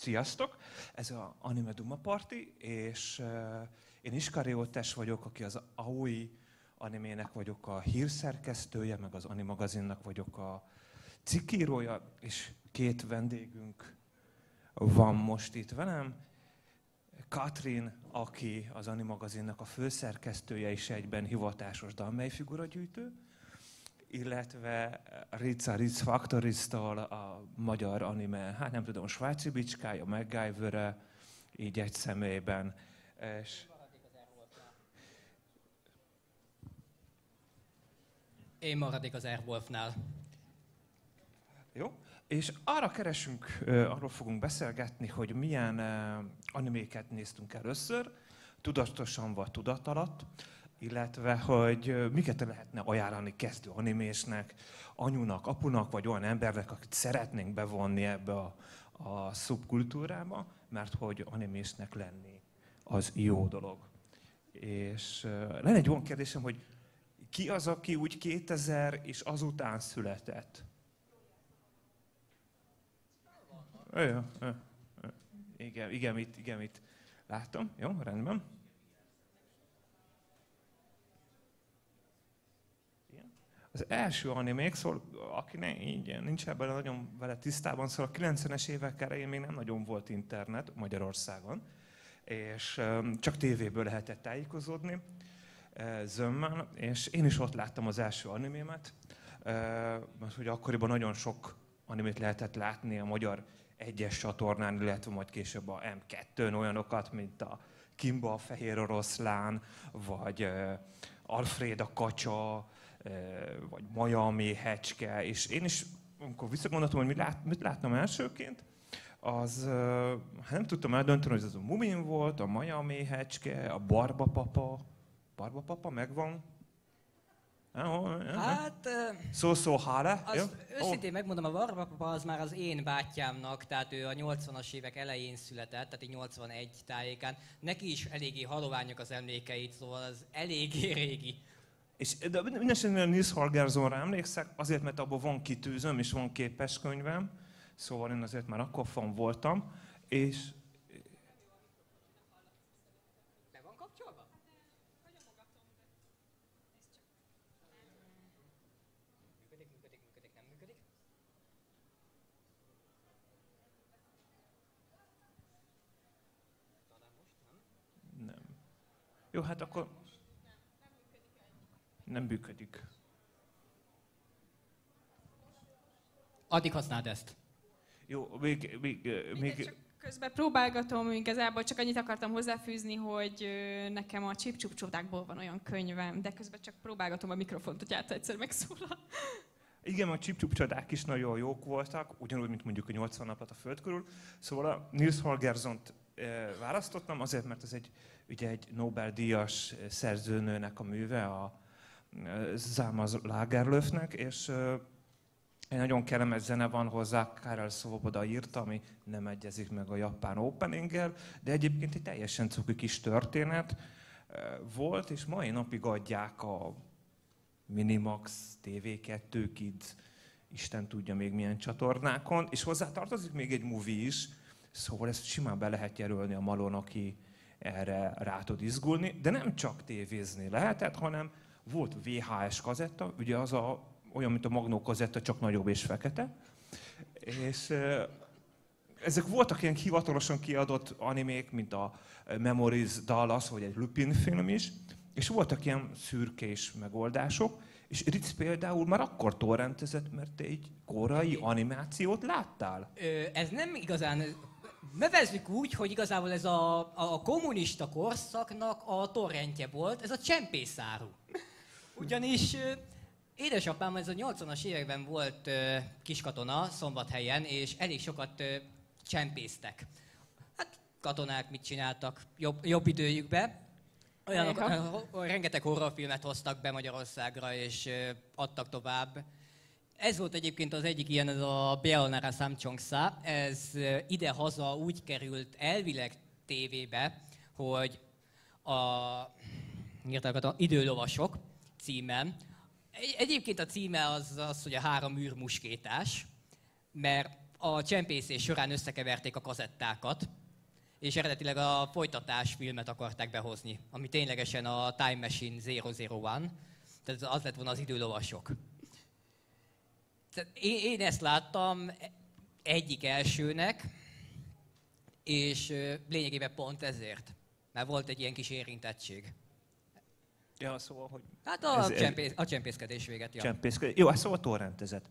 Sziasztok! Ez az Anime Duma Party, és én Iskari Oltes vagyok, aki az Aoi animének vagyok a hírszerkesztője, meg az Animagazinnak vagyok a cikkírója, és két vendégünk van most itt velem. Katrin, aki az Animagazinnak a főszerkesztője és egyben hivatásos dalmelyfiguragyűjtő, illetve Ritz Factory-tól a magyar anime, hát nem tudom, Svájci bicskája, MacGyver-e, így egy személyben. És én maradék az Airwolfnál. Jó, és arra keresünk, arról fogunk beszélgetni, hogy milyen animéket néztünk először, tudatosan vagy tudat alatt, illetve hogy miket lehetne ajánlani kezdő animésnek, anyunak, apunak, vagy olyan embernek, akit szeretnénk bevonni ebbe a szubkultúrába, mert hogy animésnek lenni az jó dolog. És lenne egy olyan kérdésem, hogy ki az, aki úgy 2000 és azután született? Igen, itt láttam. Jó, rendben. Az első animék, szóval aki nincs ebben nagyon vele tisztában, szóval a 90-es évek elején még nem nagyon volt internet Magyarországon, és csak tévéből lehetett tájékozódni zömmel, és én is ott láttam az első animémet, mert hogy akkoriban nagyon sok animét lehetett látni a magyar egyes csatornán, illetve majd később a M2-n olyanokat, mint a Kimba a fehér oroszlán, vagy Alfred a kacsa, vagy Maja a méhecske, és én is, amikor visszagondoltam, hogy mit láttam elsőként, az nem tudtam eldönteni, hogy ez a Mumin volt, a Maja a méhecske, a Barbapapa. Barbapapa megvan? Hát... Szó hála. Őszintén megmondom, a Barbapapa az már az én bátyámnak, tehát ő a 80-as évek elején született, tehát 81 tájékán. Neki is eléggé haloványok az emlékeit, szóval az eléggé régi. De mindenesetre Nils Holgerssonra emlékszek, azért, mert abban van kitűzöm és van képeskönyvem, szóval én azért már akkor fan voltam, és... Be van kapcsolva? Működik, nem működik? Talán most nem? Nem. Jó, hát akkor... Nem működik. Addig használd ezt. Jó, még... Csak közben próbálgatom, igazából csak annyit akartam hozzáfűzni, hogy nekem a Csip Csodákból van olyan könyvem, de közben csak próbálgatom a mikrofont, hogy egyszer megszólal. Igen, a Csip Csodák is nagyon jók voltak, ugyanúgy, mint mondjuk a 80 napot a Föld körül. Szóval a Nils Holgerssont választottam, azért, mert ez egy Nobel-díjas szerzőnőnek a műve, a Selma Lagerlöfnek, és egy nagyon kellemes zene van hozzá, Karel Svoboda írta, ami nem egyezik meg a japán openinggel, de egyébként egy teljesen cuki kis történet volt, és mai napig adják a Minimax, TV2 Kids, Isten tudja még milyen csatornákon, és hozzá tartozik még egy movie is, szóval ezt simán be lehet jelölni a malon, aki erre rá tud izgulni, de nem csak tévézni lehetett, hanem volt VHS kazetta, ugye az olyan, mint a Magnó kazetta, csak nagyobb és fekete. És ezek voltak ilyen hivatalosan kiadott animék, mint a Memories Dallas, vagy egy Lupin film is, és voltak ilyen szürkés megoldások, és Ritz például már akkor torrentezett, mert te egy korai animációt láttál. Ez nem igazán... Nevezzük úgy, hogy igazából ez a kommunista korszaknak a torrentje volt, ez a csempészáru. Ugyanis édesapám ez a 80-as években volt kiskatona Szombathelyen, és elég sokat csempésztek. Hát katonák mit csináltak jobb időjükbe. Olyanok, rengeteg horrorfilmet hoztak be Magyarországra, és adtak tovább. Ez volt egyébként az egyik ilyen, ez a Beonara Samchongsa. Ez ide-haza úgy került elvileg tévébe, hogy a Időlovasok címen. Egyébként a címe az, hogy a 3 űrmuskétás, mert a csempészés során összekeverték a kazettákat, és eredetileg a folytatásfilmet akarták behozni, ami ténylegesen a Time Machine 001, tehát az lett volna az időlovasok. Én ezt láttam egyik elsőnek, és lényegében pont ezért, mert volt egy ilyen kis érintettség. Ja, szóval, hogy... Hát a csempészkedés véget, ja. Jó, hát szóval torrentezett.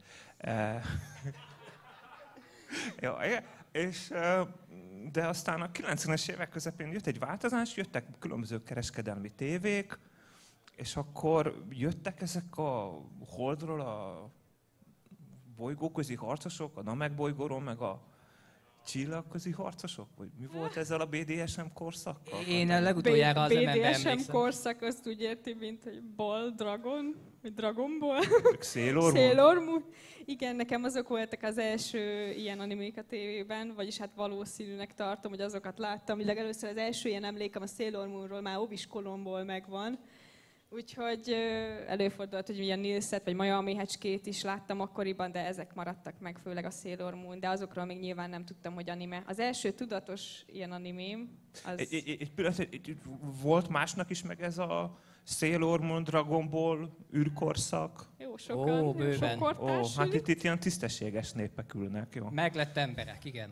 Ja, és, de aztán a 90-es évek közepén jött egy változás, jöttek különböző kereskedelmi tévék, és akkor jöttek ezek a Holdról a bolygóközi harcosok, a Namek bolygóról, meg a csillagközi harcosok? Vagy mi volt ezzel a BDSM korszakkal? Én a legutoljára az MM-ben emlékszem. BDSM korszak, azt úgy érti, mint egy Ball Dragon, vagy Dragon Ball. Sailor Moon. Igen, nekem azok voltak az első ilyen animék a tévében, vagyis hát valószínűnek tartom, hogy azokat láttam. Legelőször az első ilyen emlékem a Sailor Moonról már Obis-Kolomból megvan. Úgyhogy előfordult, hogy ilyen Nilset vagy Maja Méhecskét is láttam akkoriban, de ezek maradtak meg, főleg a Sailor Moon, de azokról még nyilván nem tudtam, hogy anime. Az első tudatos ilyen animém az... Egy pillanat, volt másnak is meg ez a Sailor Moon, Dragon Ball, űrkorszak? Jó sokan, bőven. sok kortárs. Hát itt ilyen tisztességes népek ülnek, jó? Meglett emberek, igen.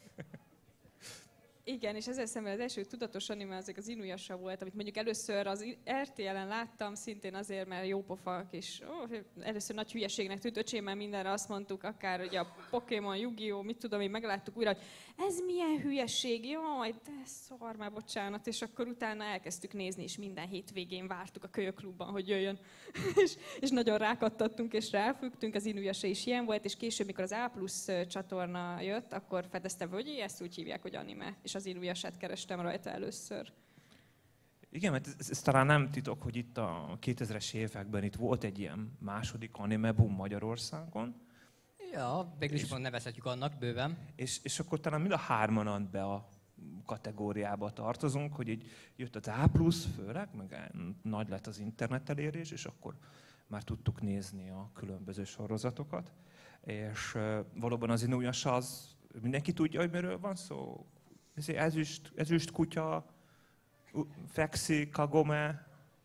Igen, és ezzel szemben az első tudatos anime az Inuyasha volt, amit mondjuk először az RTL-en láttam, szintén azért, mert jópofa kis, először nagy hülyeségnek tűnt, öcsémmel mindenre azt mondtuk, akár hogy a Pokémon, Yu-Gi-Oh, mit tudom, én megláttuk újra, hogy ez milyen hülyeség, jaj, de szar már, bocsánat, és akkor utána elkezdtük nézni, és minden hétvégén vártuk a Kölyöklubban, hogy jöjjön, és nagyon rákattattunk, és ráfüggtünk, az Inuyasha is ilyen volt, és később, mikor az A+ csatorna jött, akkor fedeztem, hogy ezt úgy hívják, hogy anime, és az Inuyashát kerestem rajta először. Igen, mert ez talán nem titok, hogy itt a 2000-es években itt volt egy ilyen második anime boom Magyarországon. Ja, végül is nevezhetjük annak bőven. És akkor talán mind a hárman be a kategóriába tartozunk, hogy így jött az A+, főleg, meg nagy lett az internet elérés, és akkor már tudtuk nézni a különböző sorozatokat. És valóban az Inuyasha az, mindenki tudja, hogy miről van szó? Ezüst kutya, fekszik, Kagome.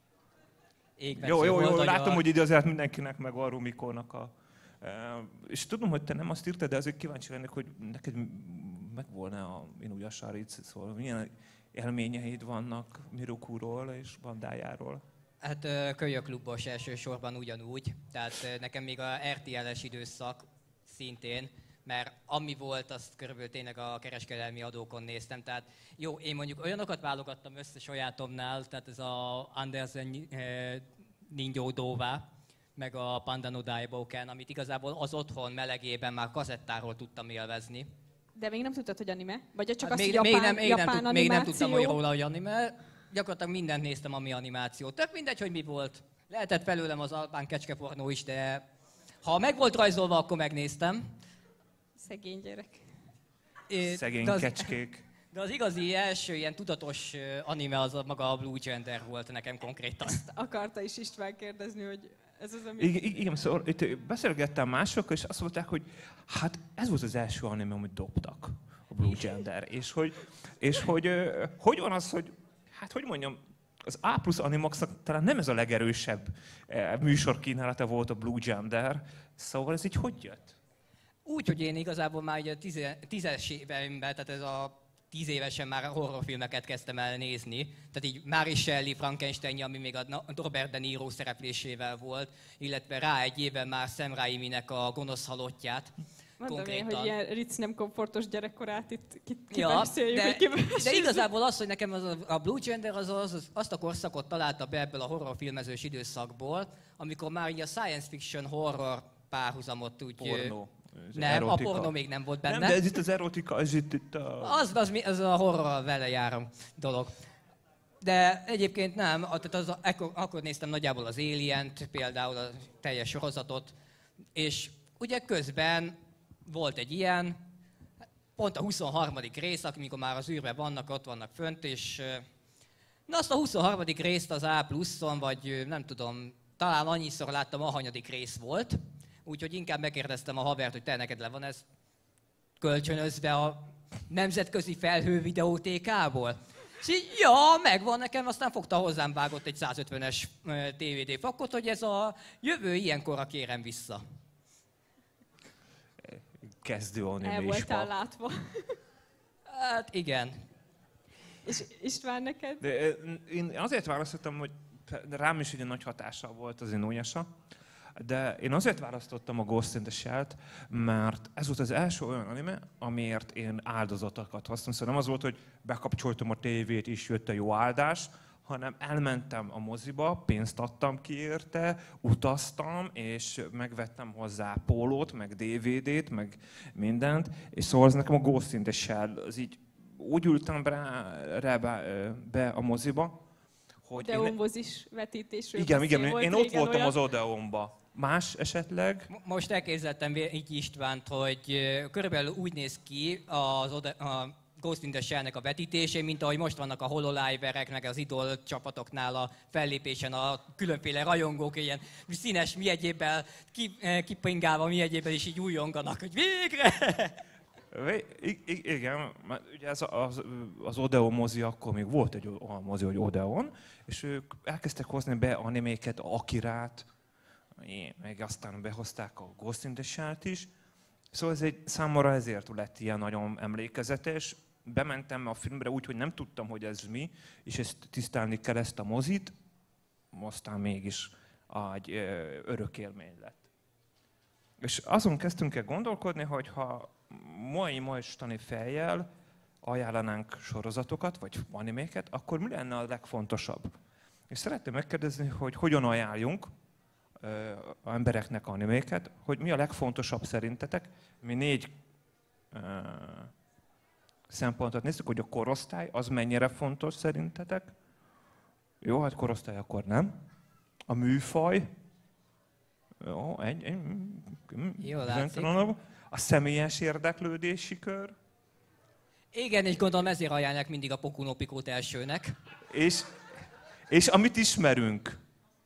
Jó, látom, hogy ide azért mindenkinek meg a Rumikónak a... És tudom, hogy te nem azt írtad, de azért kíváncsi lennék, hogy neked meg volna a Inuyasha, szóval milyen élményeid vannak Mirokuról és bandájáról? Hát Kölyöklubos elsősorban ugyanúgy, tehát nekem még a RTL-es időszak szintén, mert ami volt, azt körülbelül tényleg a kereskedelmi adókon néztem. Tehát jó, én mondjuk olyanokat válogattam össze sajátomnál, tehát ez a Andersen Ninjo Dóvá, meg a Panda no Daiboken, amit igazából az otthon melegében már kazettáról tudtam élvezni. De még nem tudtad, hogy anime? Vagy csak hát az japán animáció? Még nem tudtam róla, hogy anime. Gyakorlatilag mindent néztem, ami animáció. Tök mindegy, hogy mi volt. Lehetett belőlem az albán kecskepornó is, de ha meg volt rajzolva, akkor megnéztem. Szegény gyerek. Szegény kecskék. De az igazi első ilyen tudatos anime az maga a Blue Gender volt nekem konkrétan. Ezt akarta is István kérdezni, hogy ez az, ami... Igen, szóval itt beszélgettem másokkal, és azt mondták, hogy hát ez volt az első anime, amit dobtak, a Blue Gender. És hogy van az, hogy, hát hogy mondjam, az A+ Animaxnak talán nem ez a legerősebb műsorkínálata volt a Blue Gender, szóval ez így hogy jött? Úgy, hogy én igazából már ugye 10-es éveimben, tehát ez a 10 évesen már horrorfilmeket kezdtem el nézni. Tehát így Mary Shelley, Frankenstein, ami még a Robert De Niro szereplésével volt, illetve rá egy éven már Sam Raiminek a Gonosz halottját. Mondom konkrétan. én, hogy ilyen Ritz nem komfortos gyerekkorát itt ja, de igazából igazából az, hogy nekem a Blue Gender azt a korszakot találta be ebből a horrorfilmezős időszakból, amikor már így a science fiction horror párhuzamot úgy... Pornó. Nem, erotika. A pornó még nem volt benne. Nem, de ez itt az erotika, ez itt a... Az a horrorral vele járó dolog. De egyébként nem, akkor néztem nagyjából az Alien-t, például a teljes sorozatot, és ugye közben volt egy ilyen, pont a 23. rész, amikor már az űrben vannak, ott vannak fönt, és na azt a 23. részt az A+-on, vagy nem tudom, talán annyiszor láttam, ahanyadik rész volt, úgyhogy inkább megkérdeztem a havert, hogy te neked le van ez. kölcsönözve a nemzetközi felhő videótékából. És így, megvan nekem, aztán fogta hozzám vágott egy 150-es DVD fakot, hogy ez a jövő ilyenkorra kérem vissza. Kezdő anime El is voltál van. látva. Hát igen. És István, neked? De én azért választottam, hogy rám is ugye nagy hatással volt az Inuyasha, de én azért választottam a Ghost in the Shell-t, mert ez volt az első olyan anime, amiért én áldozatokat hoztam. Szóval nem az volt, hogy bekapcsoltam a tévét és jött a jó áldás, hanem elmentem a moziba, pénzt adtam ki érte, utaztam, és megvettem hozzá pólót, meg DVD-t, meg mindent, és szóval az nekem a Ghost in the Shell, az így úgy ültem be a moziba, hogy Odeonmozis vetítésről igen, volt én ott régen voltam olyan. az Odeonba. Más esetleg? Most elképzeltem így Istvánt, hogy körülbelül úgy néz ki a Ghost in the Shell-nek a vetítésé, mint ahogy most vannak a Hololive-erek, meg az Idol csapatoknál a fellépésen a különféle rajongók, ilyen színes mi egyébben, kipingálva mi egyébben is így újonganak, hogy végre! Igen, mert ugye ez az Odeon mozi, akkor még volt egy olyan mozi, hogy Odeon, és ők elkezdtek hozni be animéket, Akirát, meg aztán behozták a Ghost in the Shell-t is. Szóval számomra ezért lett ilyen nagyon emlékezetes. Bementem a filmre úgy, hogy nem tudtam, hogy ez mi, és ezt tisztelni kell ezt a mozit, aztán mégis egy örök élmény lett. És azon kezdtünk el gondolkodni, hogy ha mostani fejjel ajánlanánk sorozatokat, vagy animéket, akkor mi lenne a legfontosabb? És szeretném megkérdezni, hogy hogyan ajánljunk az embereknek animéket, hogy mi a legfontosabb szerintetek. Mi 4 szempontot nézzük, hogy a korosztály, az mennyire fontos szerintetek. Jó, hát korosztály akkor nem. A műfaj. Jó, Jó, látszik. A személyes érdeklődési kör. Igen, és gondolom ezért ajánlják mindig a Boku no Picót elsőnek. És amit ismerünk.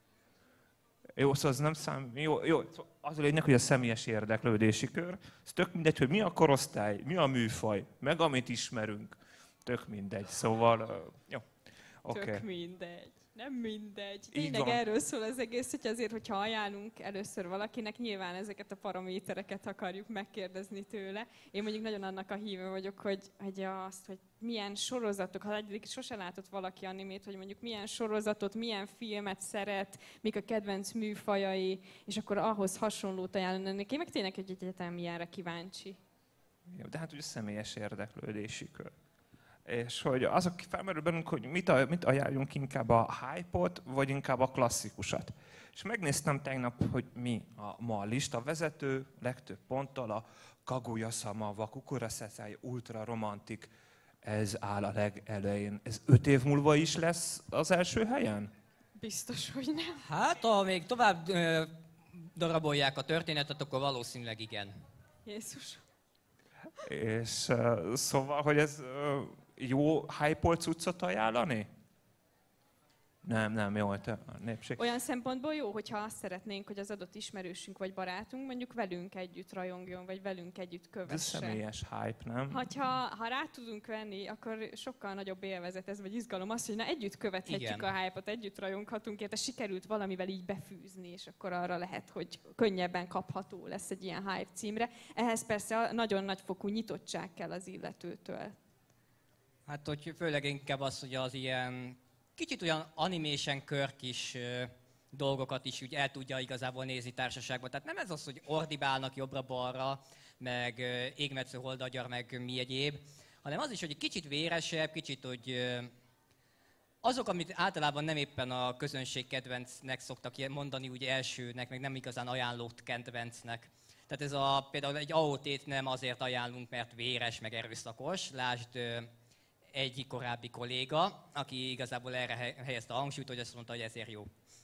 Jó, szóval az nem jó, az a lényeg, hogy a személyes érdeklődési kör. Ez tök mindegy, hogy mi a korosztály, mi a műfaj, meg amit ismerünk. Tök mindegy, szóval jó. Okay. Tök mindegy. Nem mindegy. Így Tényleg van. erről szól az egész, hogy azért, hogyha ajánlunk először valakinek, nyilván ezeket a paramétereket akarjuk megkérdezni tőle. Én mondjuk nagyon annak a híve vagyok, hogy milyen sorozatok, ha egyébként sose látott valaki animét, hogy mondjuk milyen sorozatot, milyen filmet szeret, mik a kedvenc műfajai, és akkor ahhoz hasonlót ajánlanék. Én meg tényleg egy egyetem ilyenre kíváncsi. Jó, de hát ugye személyes érdeklődési kör. És hogy azok felmerül bennünk, hogy mit ajánljunk, inkább a hype-ot, vagy inkább a klasszikusat. És megnéztem tegnap, hogy mi ma a lista vezető, legtöbb ponttal a Kaguya-sama wa Kukurasezai Ultra Romantic, ez áll a legelején. Ez 5 év múlva is lesz az első helyen? Biztos, hogy nem. Hát, ha még tovább darabolják a történetet, akkor valószínűleg igen. Jézus. És szóval, hogy ez jó hype-olt cuccot ajánlani? Nem, jó, a népség. Olyan szempontból jó, hogyha azt szeretnénk, hogy az adott ismerősünk vagy barátunk mondjuk velünk együtt rajongjon, vagy velünk együtt kövesse. Ez személyes hype, nem? Ha rá tudunk venni, akkor sokkal nagyobb élvezet ez, vagy izgalom az, hogy na együtt követhetjük Igen. a hype-ot, együtt rajonghatunk, érte sikerült valamivel így befűzni, és akkor arra lehet, hogy könnyebben kapható lesz egy ilyen hype címre. Ehhez persze nagyon nagyfokú nyitottság kell az illetőtől. Hát, hogy főleg inkább az, hogy az ilyen kicsit olyan animation körkis dolgokat is úgy el tudja igazából nézni társaságban. Tehát nem ez az, hogy ordibálnak jobbra-balra, meg égmetsző holdagyar, meg mi egyéb, hanem az is, hogy egy kicsit véresebb, kicsit, hogy azok, amit általában nem éppen a közönség kedvencnek szoktak mondani, úgy elsőnek, meg nem igazán ajánlott kedvencnek. Tehát ez például egy AOT-t nem azért ajánlunk, mert véres, meg erőszakos. Lásd egyik korábbi kolléga, aki igazából erre helyezte a hangsúlyt, hogy azt mondta, hogy ezért jó.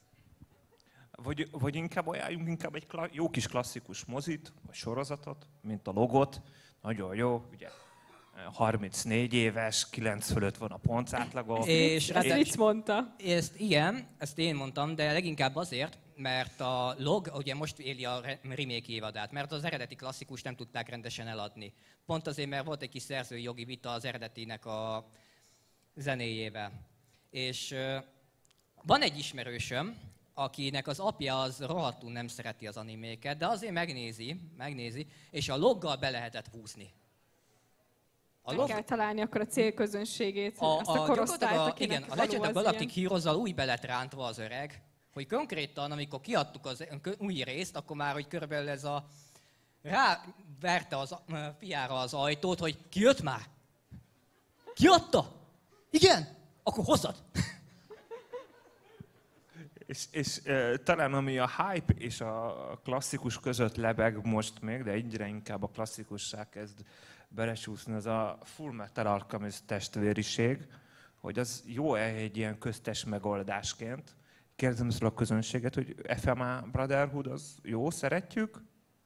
Vagy inkább ajánljunk egy jó kis klasszikus mozit, vagy sorozatot, mint a Logot. Nagyon jó, ugye 34 éves, 9 fölött van a pontátlaga. Ezt Fritz mondta. Ezt én mondtam, de leginkább azért, mert a Log ugye most éli a remake évadát, mert az eredeti klasszikus nem tudták rendesen eladni. Pont azért, mert volt egy kis szerzői jogi vita az eredetinek a zenéjével. És van egy ismerősöm, akinek az apja az rohadtul nem szereti az animéket, de azért megnézi, és a Loggal be lehetett húzni. Meg kell találni akkor a célközönségét, azt a korosztályt, akinek igen, a Legend of való az Galactic ilyen. Heroes-zal úgy belet rántva az öreg, hogy konkrétan, amikor kiadtuk az új részt, akkor már, hogy körülbelül ez a... Ráverte az fiára az ajtót, hogy ki jött már? Kiadta? Igen? Akkor hozzad! És talán ami a hype és a klasszikus között lebeg most még, de egyre inkább a klasszikussá kezd belesúszni, az a Full Metal Alchemist testvériség, hogy az jó-e egy ilyen köztes megoldásként. Kérdezem ezt a közönséget, hogy FMA Brotherhood az jó, szeretjük?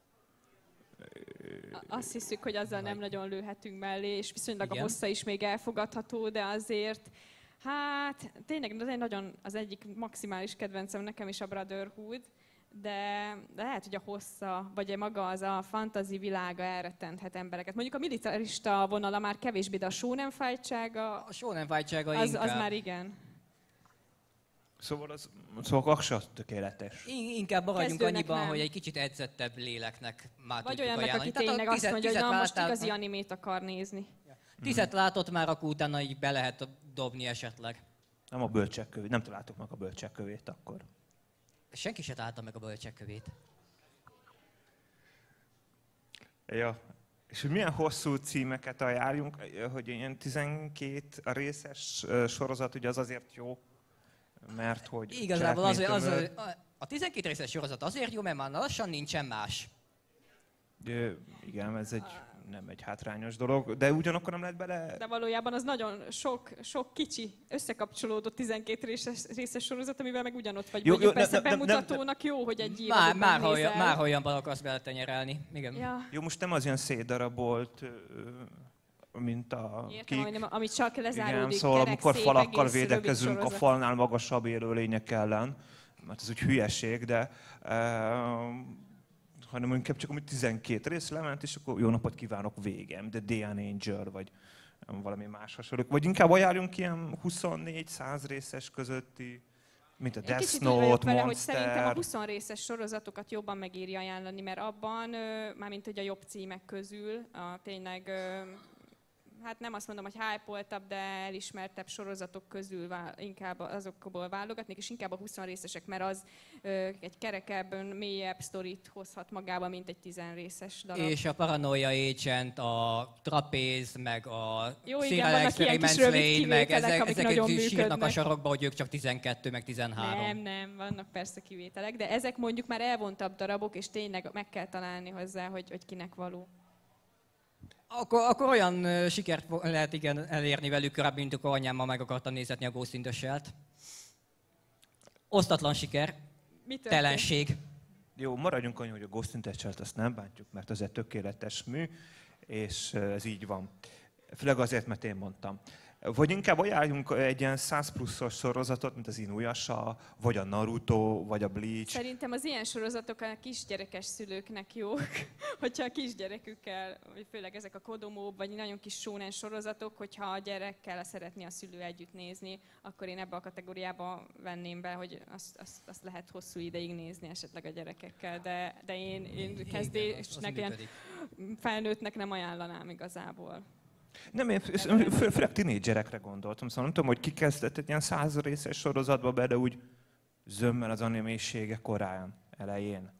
Azt hiszük, hogy azzal nem nagyon lőhetünk mellé, és viszonylag Igen. a hossza is még elfogadható, de azért, hát tényleg az egy nagyon, az egyik maximális kedvencem nekem is a Brotherhood, de lehet, hogy a hossza, vagy maga az a fantasy világa elrettenthet embereket. Mondjuk a militarista vonala már kevésbé, de a shonen fightsága, A shonen fightsága az inkább. már igen. Szóval az se tökéletes. Inkább maradjunk Kezdőnek annyiban, nem. hogy egy kicsit edzettebb léleknek már Vagy tudjuk olyannak, ajánlani. aki tényleg azt mondja, hogy na, most igazi láttál, animét akar nézni. 10 látott már, akkor utána így be lehet dobni esetleg. Nem a bölcsekkövét, nem találtuk meg a bölcsekkövét akkor. Senki se találta meg a bölcsekkövét. Ja. És hogy milyen hosszú címeket ajánljunk, hogy ilyen 12 részes sorozat, ugye az azért jó, mert hogy... Igazából cselekménytömör. a 12 részes sorozat azért jó, mert már lassan nincsen más. Igen, ez nem egy hátrányos dolog, de ugyanakkor nem lehet bele... De valójában az nagyon sok kicsi, összekapcsolódott 12 részes sorozat, amivel meg ugyanott vagy. Jó, Mondjuk jó, persze nem, bemutatónak jó, hogy egy évadot Már olyanban akarsz beletenyerelni. Igen. Ja. Jó, most nem az ilyen szétdarabolt, mint a... Értem, amit csak lezáródik. Igen, szóval kerek, amikor szép, falakkal egész rövid védekezünk a sorozat. falnál magasabb élőlények ellen, mert ez úgy hülyeség, de hanem inkább csak amit 12 rész lement, és akkor jó napot kívánok, végem, de Dean Angel, vagy valami más hasonló. Vagy inkább ajánljunk ilyen 24-100 részes közötti, mint a Én Death kicsit úgy vagyok Note, vele, hogy szerintem a Monster. 20 részes sorozatokat jobban megéri ajánlani, mert abban, mármint hogy a jobb címek közül, tényleg, hát nem azt mondom, hogy hype-oltabb, de elismertebb sorozatok közül inkább azokból válogatnék, és inkább a 20 részesek, mert az egy kerekebb, mélyebb sztorit hozhat magába, mint egy 10 részes darab. És a Paranoia Agent, a Trapéz, meg a Jó, igen, Serial vannak ilyen kis Experiments rövid Lane, meg kivételek, amik ezek nagyon sírnak a működnek. sarokba, hogy ők csak 12, meg 13. Nem, vannak persze kivételek, de ezek mondjuk már elvontabb darabok, és tényleg meg kell találni hozzá, hogy kinek való. Akkor olyan sikert lehet igen elérni velük korábban, mint akkor anyámmal meg akartam nézetni a Ghost in the Shell-t. Osztatlan siker, Mi történt? telenség. Jó, maradjunk annyi, hogy a Ghost in the Shell-t azt nem bántjuk, mert az egy tökéletes mű, és ez így van. Főleg azért, mert én mondtam. Vagy inkább ajánljunk egy ilyen 100 pluszos sorozatot, mint az Inuyasha, vagy a Naruto, vagy a Bleach. Szerintem az ilyen sorozatok a kisgyerekes szülőknek jók, hogyha a kisgyerekükkel, vagy főleg ezek a Kodomo, vagy nagyon kis shonen sorozatok, hogyha a gyerekkel szeretné a szülő együtt nézni, akkor én ebbe a kategóriába venném be, hogy azt lehet hosszú ideig nézni esetleg a gyerekekkel, de én kezdésnek ilyen felnőttnek nem ajánlanám igazából. Nem, én főleg tinédzserekre gondoltam, szóval nem tudom, hogy ki kezdett egy ilyen 100 részes sorozatba be, de úgy zömmel az animésége korán, elején.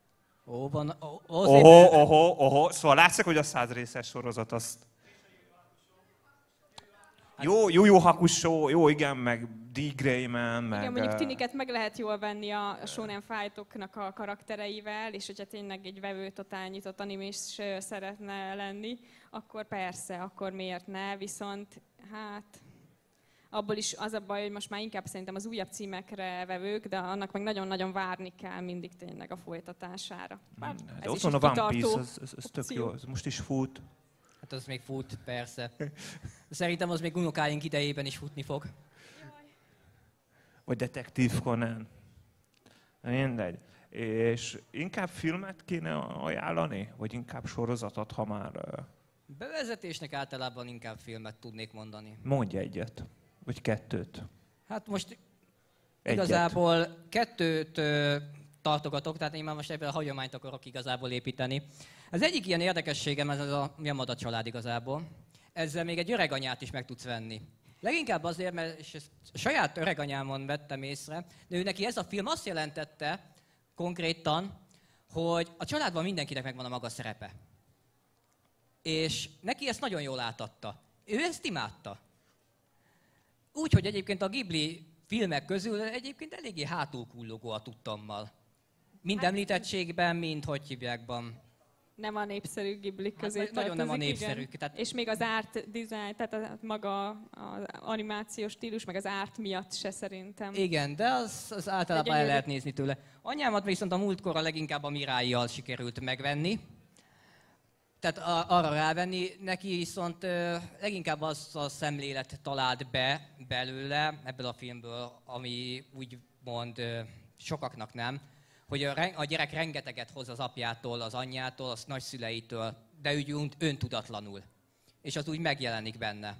Szóval látszik, hogy a 100 részes sorozat azt... Jó Hakusho, jó igen, meg D. Grayman, meg... Igen, mondjuk tiniket meg lehet jól venni a shonen fightoknak a karaktereivel, és hogyha tényleg egy vevő totál nyitott animés szeretne lenni, akkor persze, akkor miért ne, viszont hát abból is az a baj, hogy most már inkább szerintem az újabb címekre vevők, de annak meg nagyon-nagyon várni kell mindig tényleg a folytatására. De ott van a One Piece, ez tök jó, ez most is fut. Hát az még fut, persze. Szerintem az még unokáink idejében is futni fog. Vagy Detektív Conan. Mindegy. És inkább filmet kéne ajánlani, vagy inkább sorozatot, ha már... Bevezetésnek általában inkább filmet tudnék mondani. Mondj egyet, vagy kettőt. Hát most Egyet. igazából kettőt tartogatok, tehát én már most ebből a hagyományt akarok igazából építeni. Az egyik ilyen érdekességem ez a Yamada család igazából. Ezzel még egy öreganyát is meg tudsz venni. Leginkább azért, mert és ezt a saját öreganyámon vettem észre, de ő neki ez a film azt jelentette konkrétan, hogy a családban mindenkinek megvan a maga szerepe. És neki ezt nagyon jól átadta. Ő ezt imádta. Úgyhogy egyébként a Ghibli filmek közül egyébként eléggé hátulkullogó a tudtommal. Mind említettségben, mind hogy hívjákban. Nem a népszerű Ghibli közé Hát nagyon nem a tartozik, népszerű. igen. Tehát... És még az art design, tehát maga az animációs stílus, meg az art miatt se szerintem. Igen, de az általában el gyönyörű. lehet nézni tőle. Anyámat viszont a múltkor a leginkább a Mirályjal sikerült megvenni. Tehát arra rávenni, neki viszont leginkább az a szemlélet talált be belőle, ebből a filmből, ami úgymond sokaknak nem, hogy a gyerek rengeteget hoz az apjától, az anyjától, az nagyszüleitől, de úgy öntudatlanul. És az úgy megjelenik benne.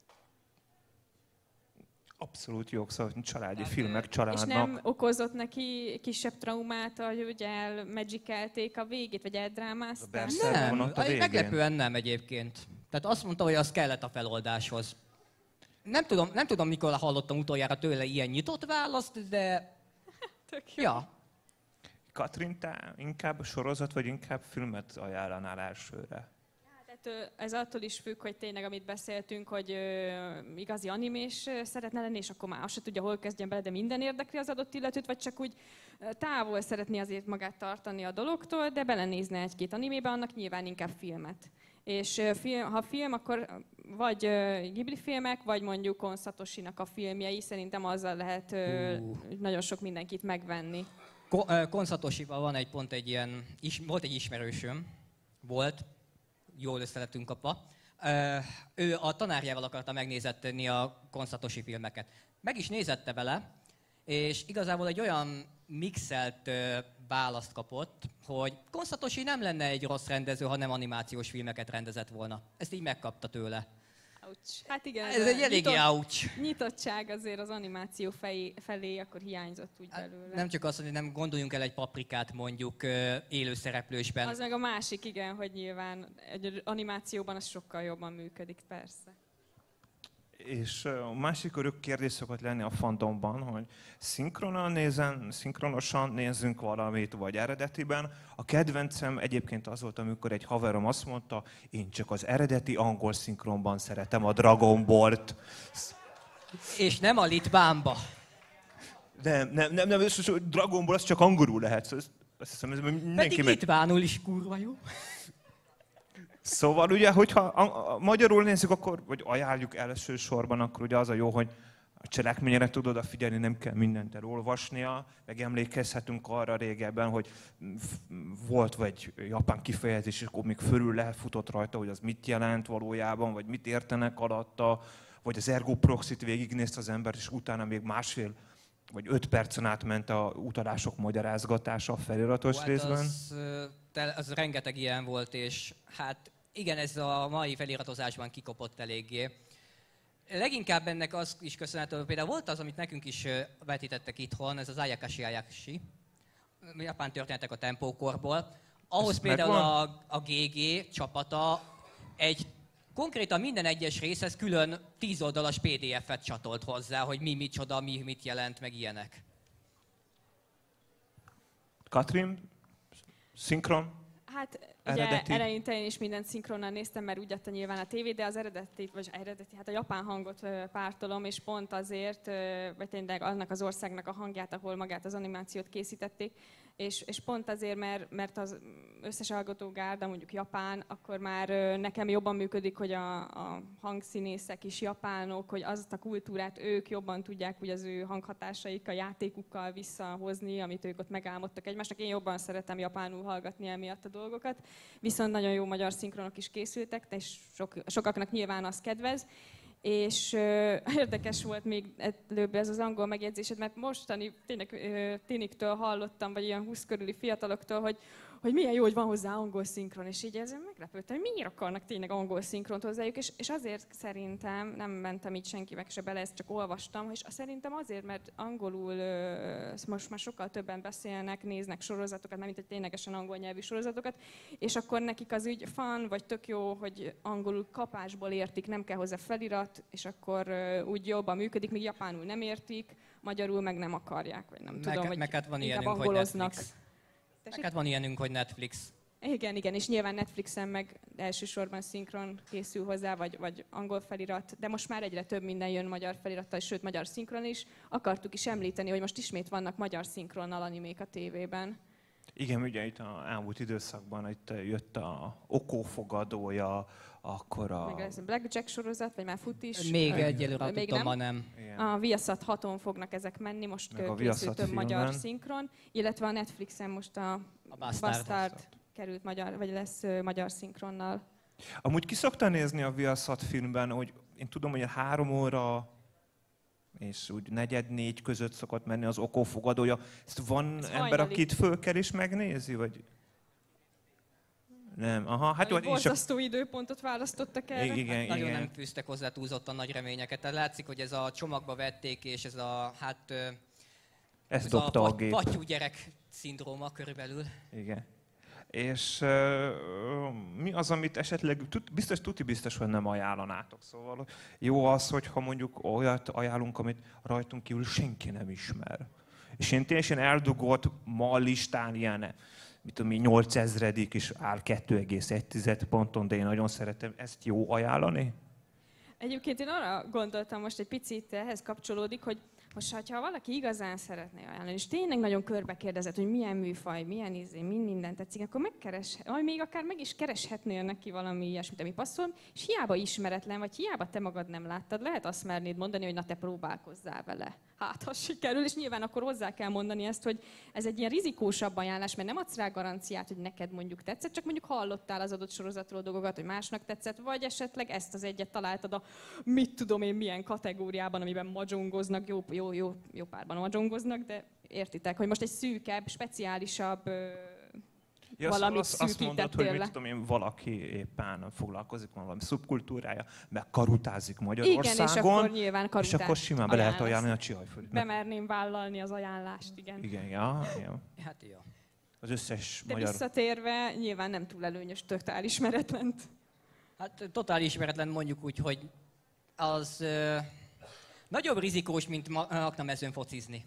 Abszolút jogszabály, családi Tehát, filmek És családnak. nem okozott neki kisebb traumát, hogy ugye elmagickelték a végét, vagy eldrámázták? Persze. Nem, Vonat a végén. meglepően nem egyébként. Tehát azt mondta, hogy az kellett a feloldáshoz. Nem tudom, mikor hallottam utoljára tőle ilyen nyitott választ, de Tök jó. ja. Katrin, te inkább sorozat, vagy inkább filmet ajánlanál elsőre? Hát ez attól is függ, hogy tényleg, amit beszéltünk, hogy igazi animés szeretne lenni, és akkor már azt se tudja, hol kezdjen bele, de minden érdekli az adott illetőt, vagy csak úgy távol szeretné azért magát tartani a dologtól, de belenézne egy-két animébe, annak nyilván inkább filmet. És ha film, akkor vagy Ghibli filmek, vagy mondjuk Kon Satoshinak a filmjei, szerintem azzal lehet nagyon sok mindenkit megvenni. Kon Satoshival van volt egy ismerősöm, jól összelettünk kapva. Ő a tanárjával akarta megnézetni a Kon Satoshi filmeket. Meg is nézette vele, és igazából egy olyan mixelt választ kapott, hogy Kon Satoshi nem lenne egy rossz rendező, ha nem animációs filmeket rendezett volna. Ezt így megkapta tőle. Ouch. Hát igen, Ez egy eléggé ouch. nyitottság azért az animáció felé akkor hiányzott úgy belőle. Nem csak az, hogy nem gondoljunk el egy Paprikát mondjuk élőszereplősben. Az meg a másik, igen, hogy nyilván egy animációban az sokkal jobban működik, persze. És a másik örök kérdés szokott lenni a fandomban, hogy szinkronosan nézzünk valamit, vagy eredetiben. A kedvencem egyébként az volt, amikor egy haverom azt mondta, én csak az eredeti angol szinkronban szeretem a Dragon Ball-t. És nem a Litbánba. Nem, Dragon Ball az csak angolul lehet. Szóval azt hiszem, ez Pedig mindenki litvánul is kurva jó. Szóval ugye, hogyha magyarul nézzük, akkor, vagy ajánljuk elsősorban, akkor ugye az a jó, hogy a cselekményre tud odafigyelni, nem kell mindent elolvasnia, meg emlékezhetünk arra régebben, hogy volt vagy japán kifejezés, és akkor még fölül lefutott rajta, hogy az mit jelent valójában, vagy mit értenek alatta, vagy az Ergo Proxy-t végignézte az ember, és utána még másfél vagy 5 percen át ment a utalások magyarázgatása a feliratos részben. Az rengeteg ilyen volt, és hát igen, ez a mai feliratozásban kikopott eléggé. Leginkább ennek az is köszönhető, például volt az, amit nekünk is vetítettek itthon, ez az Ayakashi, japán történetek a tempókorból. Ahhoz Ez például megvan? a GG csapata konkrétan minden egyes részhez külön 10 oldalas PDF-et csatolt hozzá, hogy mi micsoda, mi mit jelent, meg ilyenek. Katrin, szinkron? Hát Eredeti? ugye eleinte én is mindent szinkronnal néztem, mert úgy adta nyilván a tévé, de az hát a japán hangot pártolom, és pont azért, vagy tényleg annak az országnak a hangját, ahol magát az animációt készítették, és pont azért, mert az összes alkotógárda mondjuk japán, akkor már nekem jobban működik, hogy a hangszínészek is japánok, hogy azt a kultúrát ők jobban tudják úgy az ő hanghatásaikkal, játékukkal visszahozni, amit ők ott megálmodtak egymásnak. Én jobban szeretem japánul hallgatni emiatt a dolgokat, viszont nagyon jó magyar szinkronok is készültek, és sokaknak nyilván az kedvez. És érdekes volt még előbb ez az angol megjegyzésed, mert mostani tényleg tiniktől hallottam, vagy ilyen 20 körüli fiataloktól, hogy milyen jó, hogy van hozzá angol szinkron, és így ezen meglepődtem, hogy miért akarnak tényleg angol szinkront hozzájuk, és azért szerintem, nem mentem így senkinek se bele, ezt csak olvastam, és szerintem azért, mert angolul most már sokkal többen beszélnek, néznek sorozatokat, nem mint egy ténylegesen angol nyelvű sorozatokat, és akkor nekik az úgy fun, vagy tök jó, hogy angolul kapásból értik, nem kell hozzá felirat, és akkor úgy jobban működik, míg japánul nem értik, magyarul meg nem akarják, vagy nem tudom, hogy hát van inkább ilyenünk, angoloznak. Hát van ilyenünk, hogy Netflix. Igen, és nyilván Netflixen meg elsősorban szinkron készül hozzá, vagy angol felirat, de most már egyre több minden jön magyar felirattal, sőt magyar szinkron is. Akartuk is említeni, hogy most ismét vannak magyar szinkronnal animék a tévében. Igen, ugye itt az elmúlt időszakban itt jött a Okófogadója, akkor a... Meg lesz a Blackjack sorozat, vagy már fut is. Még egyelőre még tudtam, ma nem. Igen. A Viaszat 6-on fognak ezek menni, most készült több magyar szinkron, illetve a Netflixen most a Bastard került magyar, vagy lesz magyar szinkronnal. Amúgy ki szoktál nézni a Viaszat filmben, hogy én tudom, hogy a 3 óra és úgy 3-4 között szokott menni az Okófogadója. Ezt van Ez ember, hajnali. aki itt fölkel is megnézi, vagy? Nem, aha, hát jó, Egy borzasztó időpontot választottak erre. Igen, Nagyon igen. nem fűztek hozzá túlzottan nagy reményeket. Tehát látszik, hogy ez a csomagba vették, és ez a, hát... Ezt ez dobta a gép. pattyú gyerek szindróma körülbelül. Igen. És mi az, amit esetleg, biztos, hogy nem ajánlanátok. Szóval jó az, hogyha mondjuk olyat ajánlunk, amit rajtunk kívül senki nem ismer. És én tényleg eldugott ma a listán ilyen, mit tudom én, 8000-ig is áll 2,1 ponton, de én nagyon szeretem. Ezt jó ajánlani? Egyébként én arra gondoltam most egy picit, ehhez kapcsolódik, hogy most, ha valaki igazán szeretné ajánlani, és tényleg nagyon körbe kérdezett, hogy milyen műfaj, milyen minden tetszik, akkor vagy még akár meg is kereshetnél neki valami ilyesmit, ami passzol, és hiába ismeretlen, vagy hiába te magad nem láttad, lehet azt mernéd mondani, hogy na te próbálkozzál vele. Hát, ha sikerül, és nyilván akkor hozzá kell mondani ezt, hogy ez egy ilyen rizikósabb ajánlás, mert nem adsz rá garanciát, hogy neked mondjuk tetszett, csak mondjuk hallottál az adott sorozatról dolgokat, hogy másnak tetszett, vagy esetleg ezt az egyet találtad a mit tudom én milyen kategóriában, amiben magyongoznak, jó párban magyongoznak, de értitek, hogy most egy szűkebb, speciálisabb valamit azt mondod, hogy mit tudom én, valaki éppen foglalkozik valami szubkultúrája, meg karutázik Magyarországon, igen, és akkor nyilván és akkor simán be lehet ajánlani a Csihajföldet. Bemerném vállalni az ajánlást, igen. Igen, ja. Hát jó. Az összes de magyar... visszatérve, nyilván nem túl előnyös totál ismeretlent. Hát totál ismeretlen mondjuk úgy, hogy az nagyobb rizikós, mint aknamezőn focizni.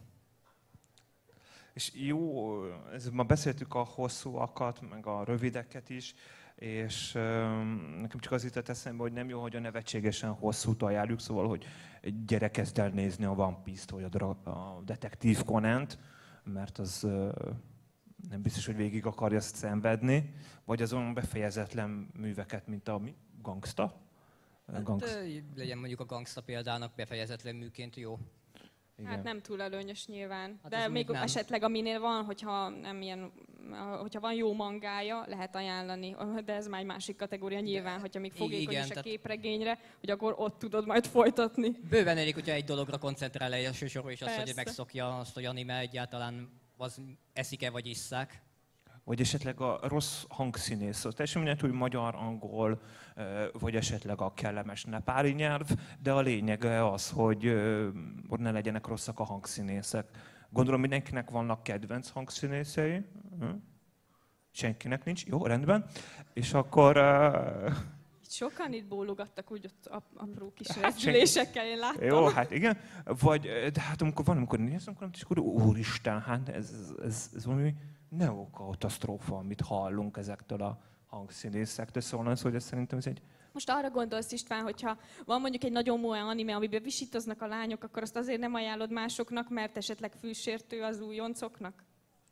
És jó, ma beszéltük a hosszúakat, meg a rövideket is, és nekem csak az jutott eszembe, hogy nem jó, hogy a nevetségesen hosszút ajánljuk, szóval, hogy egy gyerek kezd el nézni a One Piece-t, vagy a Detektív Conant, mert az nem biztos, hogy végig akarja ezt szenvedni, vagy azon befejezetlen műveket, mint a Gangsta. Legyen mondjuk a Gangsta példának befejezetlen műként jó. Igen. Hát nem túl előnyös nyilván. Hát de még nem. esetleg aminél van, hogyha van jó mangája, lehet ajánlani, de ez már egy másik kategória nyilván, hogyha még fogékony is a képregényre, hogy akkor ott tudod majd folytatni. Bőven elég, hogyha egy dologra koncentrál elsősorban, és azt, Persze. hogy megszokja azt, hogy anime egyáltalán az eszik-e vagy isszák. Vagy esetleg a rossz hangszínész, teljesen mindegy, hogy magyar, angol, vagy esetleg a kellemes nepáli nyelv, de a lényege az, hogy ne legyenek rosszak a hangszínészek. Gondolom mindenkinek vannak kedvenc hangszínészei. Senkinek nincs. Jó, rendben. És akkor... Sokan itt bólogattak úgy ott apró kis rezdülésekkel, én láttam. Jó, hát igen. Vagy, de hát amikor nézem, akkor úristen, hát ez valami neokatasztrófa, amit hallunk ezektől a hangszínészektől. Szóval az, hogy szerintem ez egy... Most arra gondolsz, István, hogyha van mondjuk egy nagyon olyan anime, amiben visítoznak a lányok, akkor azt azért nem ajánlod másoknak, mert esetleg fülsértő az újoncoknak?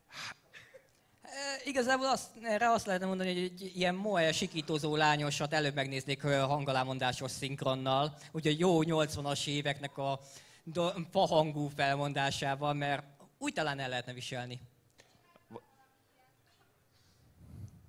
Igazából erre azt lehetne mondani, hogy egy ilyen moe sikítozó lányosat előbb megnéznék hangalámondásos szinkronnal, úgyhogy jó 80-as éveknek a fahangú felmondásával, mert úgy talán el lehetne viselni.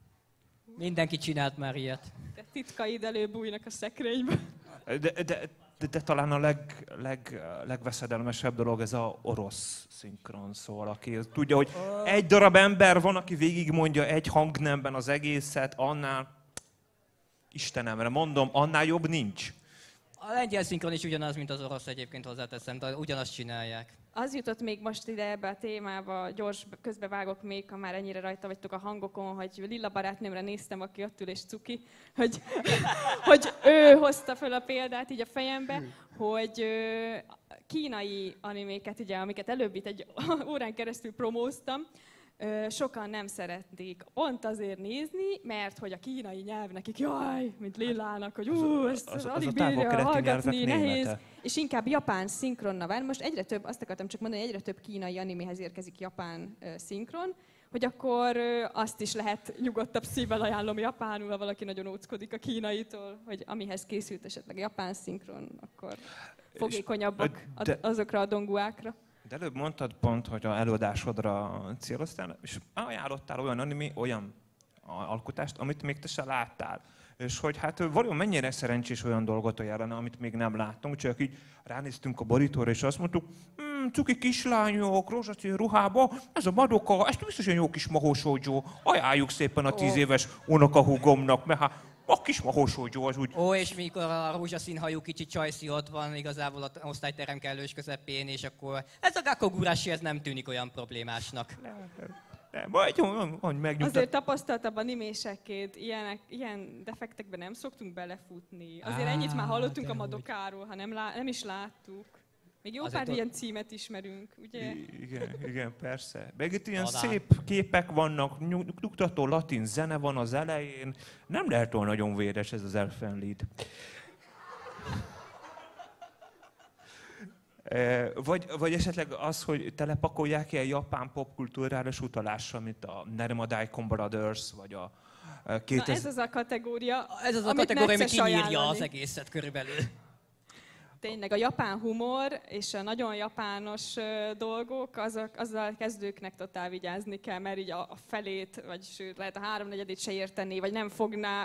Mindenki csinált már ilyet. De titkaid előbújnak a szekrénybe. De De talán a legveszedelmesebb dolog ez a orosz szinkron, szóval aki tudja, hogy egy darab ember van, aki végigmondja egy hangnemben az egészet, annál, Istenemre mondom, annál jobb nincs. A lengyel szinkron is ugyanaz, mint az orosz egyébként hozzáteszem, de ugyanazt csinálják. Az jutott még most ide ebbe a témába, gyors közbevágok még, ha már ennyire rajta vagytok a hangokon, hogy Lilla barátnőmre néztem, aki ott ül és cuki, hogy ő hozta fel a példát így a fejembe, hogy kínai animéket, ugye, amiket előbb itt egy órán keresztül promóztam, sokan nem szeretnék pont azért nézni, mert hogy a kínai nyelv nekik jaj, mint Lillának, hogy ezt alig bírja hallgatni, nehéz. És inkább japán szinkronna van. Most egyre több, azt akartam csak mondani, hogy egyre több kínai animéhez érkezik japán szinkron, hogy akkor azt is lehet nyugodtabb szívvel ajánlom japánul, ha valaki nagyon óckodik a kínaitól, hogy amihez készült esetleg japán szinkron, akkor fogékonyabbak azokra a donguákra. De előbb mondtad pont, hogy a előadásodra céloztál, és ajánlottál olyan alkotást, amit még te se láttál. És hogy hát valóban mennyire szerencsés olyan dolgot ajánlani, amit még nem láttunk, csak így ránéztünk a borítóra, és azt mondtuk, cuki kislányok, rózsaszín ruhába, ez a Madoka, ez biztos egy jó kis mahósógyó, ajánljuk szépen a 10 éves unokahúgomnak, mert hát a kis mahósógyó az úgy... És mikor a rózsaszín hajú kicsi csajszi ott van igazából az osztályterem kellős közepén, és akkor ez a Gakogurashi, ez nem tűnik olyan problémásnak. Azért tapasztaltabb animésekét, ilyen defektekben nem szoktunk belefutni. Azért ennyit már hallottunk a Madokáról, ha nem is láttuk. Még jó pár ilyen címet ismerünk, ugye? Igen, persze. Meg itt ilyen szép képek vannak, nyugtató latin zene van az elején. Nem lehet olyan nagyon véres ez az Elfenlied. Vagy esetleg az, hogy telepakolják ilyen japán popkultúrális utalással, mint a Nermadai Brothers, vagy a 2000... Na ez az a kategória, ez az a kategória, ami kinyírja az egészet körülbelül. Tényleg a japán humor és a nagyon japános dolgok, azzal kezdőknek totál vigyázni kell, mert így a felét, vagy sőt, lehet a 3/4-ét se értené, vagy nem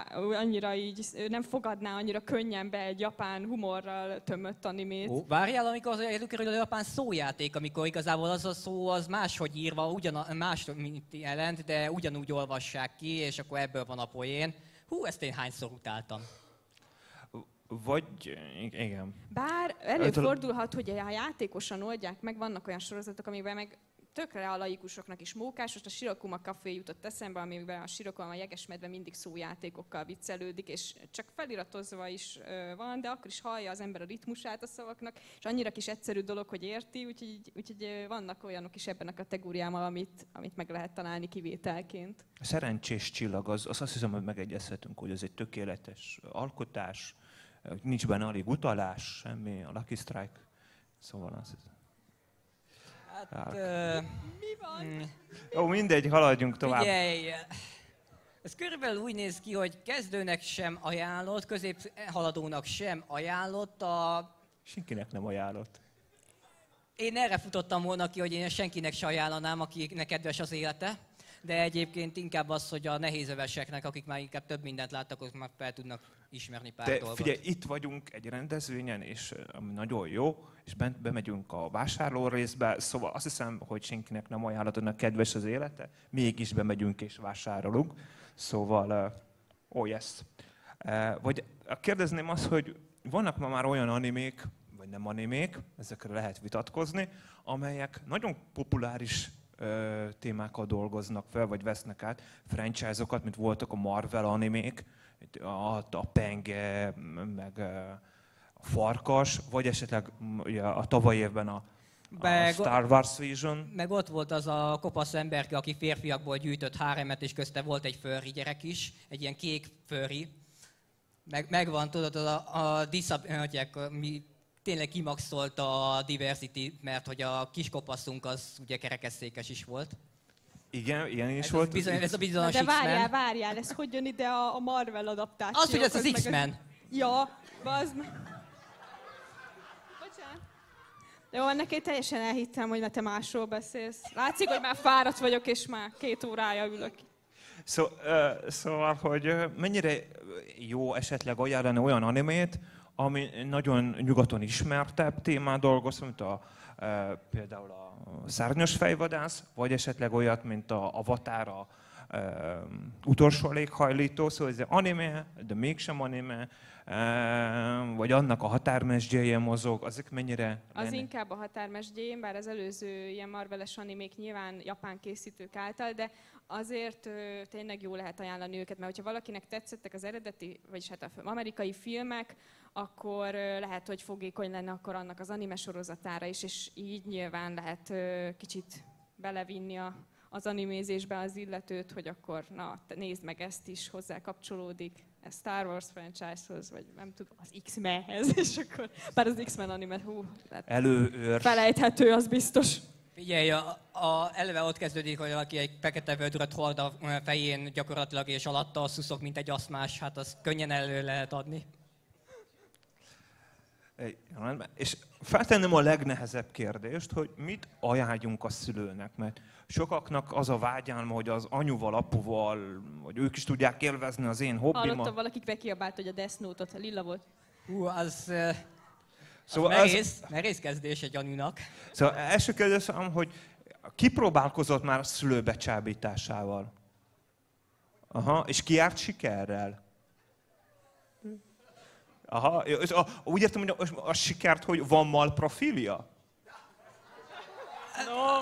fogadná annyira könnyen be egy japán humorral tömött animét. Várjál, amikor előkerül a japán szójáték, amikor igazából az a szó az máshogy írva, más mint jelent, de ugyanúgy olvassák ki, és akkor ebből van a poén. Ezt én hányszor utáltam. Vagy, igen. Bár előfordulhat, hogy a játékosan oldják meg, vannak olyan sorozatok, amiben meg tökre a laikusoknak is mókás. Most a Shirokuma Café jutott eszembe, amiben a Shirokuma a jegesmedve mindig szójátékokkal viccelődik, és csak feliratozva is van, de akkor is hallja az ember a ritmusát a szavaknak, és annyira kis egyszerű dolog, hogy érti, úgyhogy vannak olyanok is ebben a kategóriában, amit meg lehet találni kivételként. A Szerencsés csillag, azt hiszem, hogy megegyezhetünk, hogy ez egy tökéletes alkotás, nincs benne alig utalás, semmi, a Lucky Strike, szóval az... Mi van? Jó, mindegy, haladjunk tovább. Figyelj! Ez körülbelül úgy néz ki, hogy kezdőnek sem ajánlott, középhaladónak sem ajánlott, senkinek nem ajánlott. Én erre futottam volna ki, hogy én senkinek se ajánlanám, akinek kedves az élete. De egyébként inkább az, hogy a nehézöveseknek, akik már inkább több mindent láttak, azok már fel tudnak ismerni pár dolgot. Figyelj, itt vagyunk egy rendezvényen, és ami nagyon jó, és bemegyünk a vásárló részbe, szóval azt hiszem, hogy senkinek nem ajánlatodnak kedves az élete, mégis bemegyünk és vásárolunk, szóval, yes. Vagy kérdezném azt, hogy vannak ma már olyan animék, vagy nem animék, ezekre lehet vitatkozni, amelyek nagyon populáris témákkal dolgoznak fel, vagy vesznek át franchise-okat, mint voltak a Marvel animék, a Penge, meg a Farkas, vagy esetleg a tavalyi évben a Star Wars Vision. Meg ott volt az a kopasz emberke, aki férfiakból gyűjtött háremet, és közte volt egy furry gyerek is, egy ilyen kék furry. Megvan, tudod, mi tényleg kimaxolta a diversity, mert hogy a kis kopaszunk az ugye kerekesszékes is volt. Igen, ilyen is volt. Ez a bizonyos X-Men. De várjál, ez hogy jön ide a Marvel adaptáció? Az, hogy ez az X-Men. Ja, bazd meg. Bocsánat. Jó, ennek én teljesen elhittem, hogy te másról beszélsz. Látszik, hogy már fáradt vagyok, és már 2 órája ülök. Szóval, hogy mennyire jó esetleg ajánlani olyan animét, ami nagyon nyugaton ismertebb témát dolgoz, mint például a Szárnyas fejvadász, vagy esetleg olyat, mint a Avatar, utolsó léghajlító, szóval ez anime, de mégsem anime, vagy annak a határmesdjéje mozog, azok mennyire... Az inkább a határmesdjén, bár az előző ilyen Marveles animék nyilván japán készítők által, de azért tényleg jó lehet ajánlani őket, mert hogyha valakinek tetszettek az eredeti, vagyis hát az amerikai filmek, akkor lehet, hogy fogékony lenne akkor annak az anime sorozatára is, és így nyilván lehet kicsit belevinni az animézésbe az illetőt, hogy akkor na, nézd meg ezt is, hozzá kapcsolódik a Star Wars franchise-hoz, vagy nem tudom, az X-Menhez, és akkor, bár az X-Men anime, felejthető, az biztos. Figyelj, eleve ott kezdődik, hogy valaki egy fekete vödröt hord a fején gyakorlatilag, és alatta szuszog, mint egy aszmás, hát az könnyen elő lehet adni. És feltennem a legnehezebb kérdést, hogy mit ajánljunk a szülőnek, mert sokaknak az a vágyálma, hogy az anyuval, apuval, hogy ők is tudják élvezni az én hobbimat. Hallottam, valakik bekiabált, hogy a Death Note-ot lila volt. Szóval merész kezdés egy anyunak. Szóval első kérdésem, hogy ki próbálkozott már a szülő becsábításával? Aha, és ki járt sikerrel? Aha, úgy értem, hogy a sikert, hogy van mal profilja? No.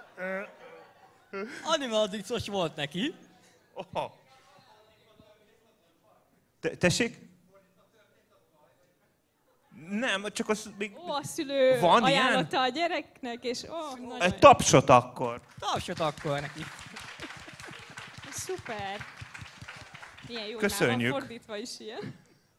Animadicos volt neki. Aha. Tessék? Nem, csak az még... A szülő van ajánlotta ilyen? a gyereknek, és Egy tapsot akkor. Tapsot akkor neki. Szuper. Ilyen jó, Köszönjük. nálam fordítva is ilyen.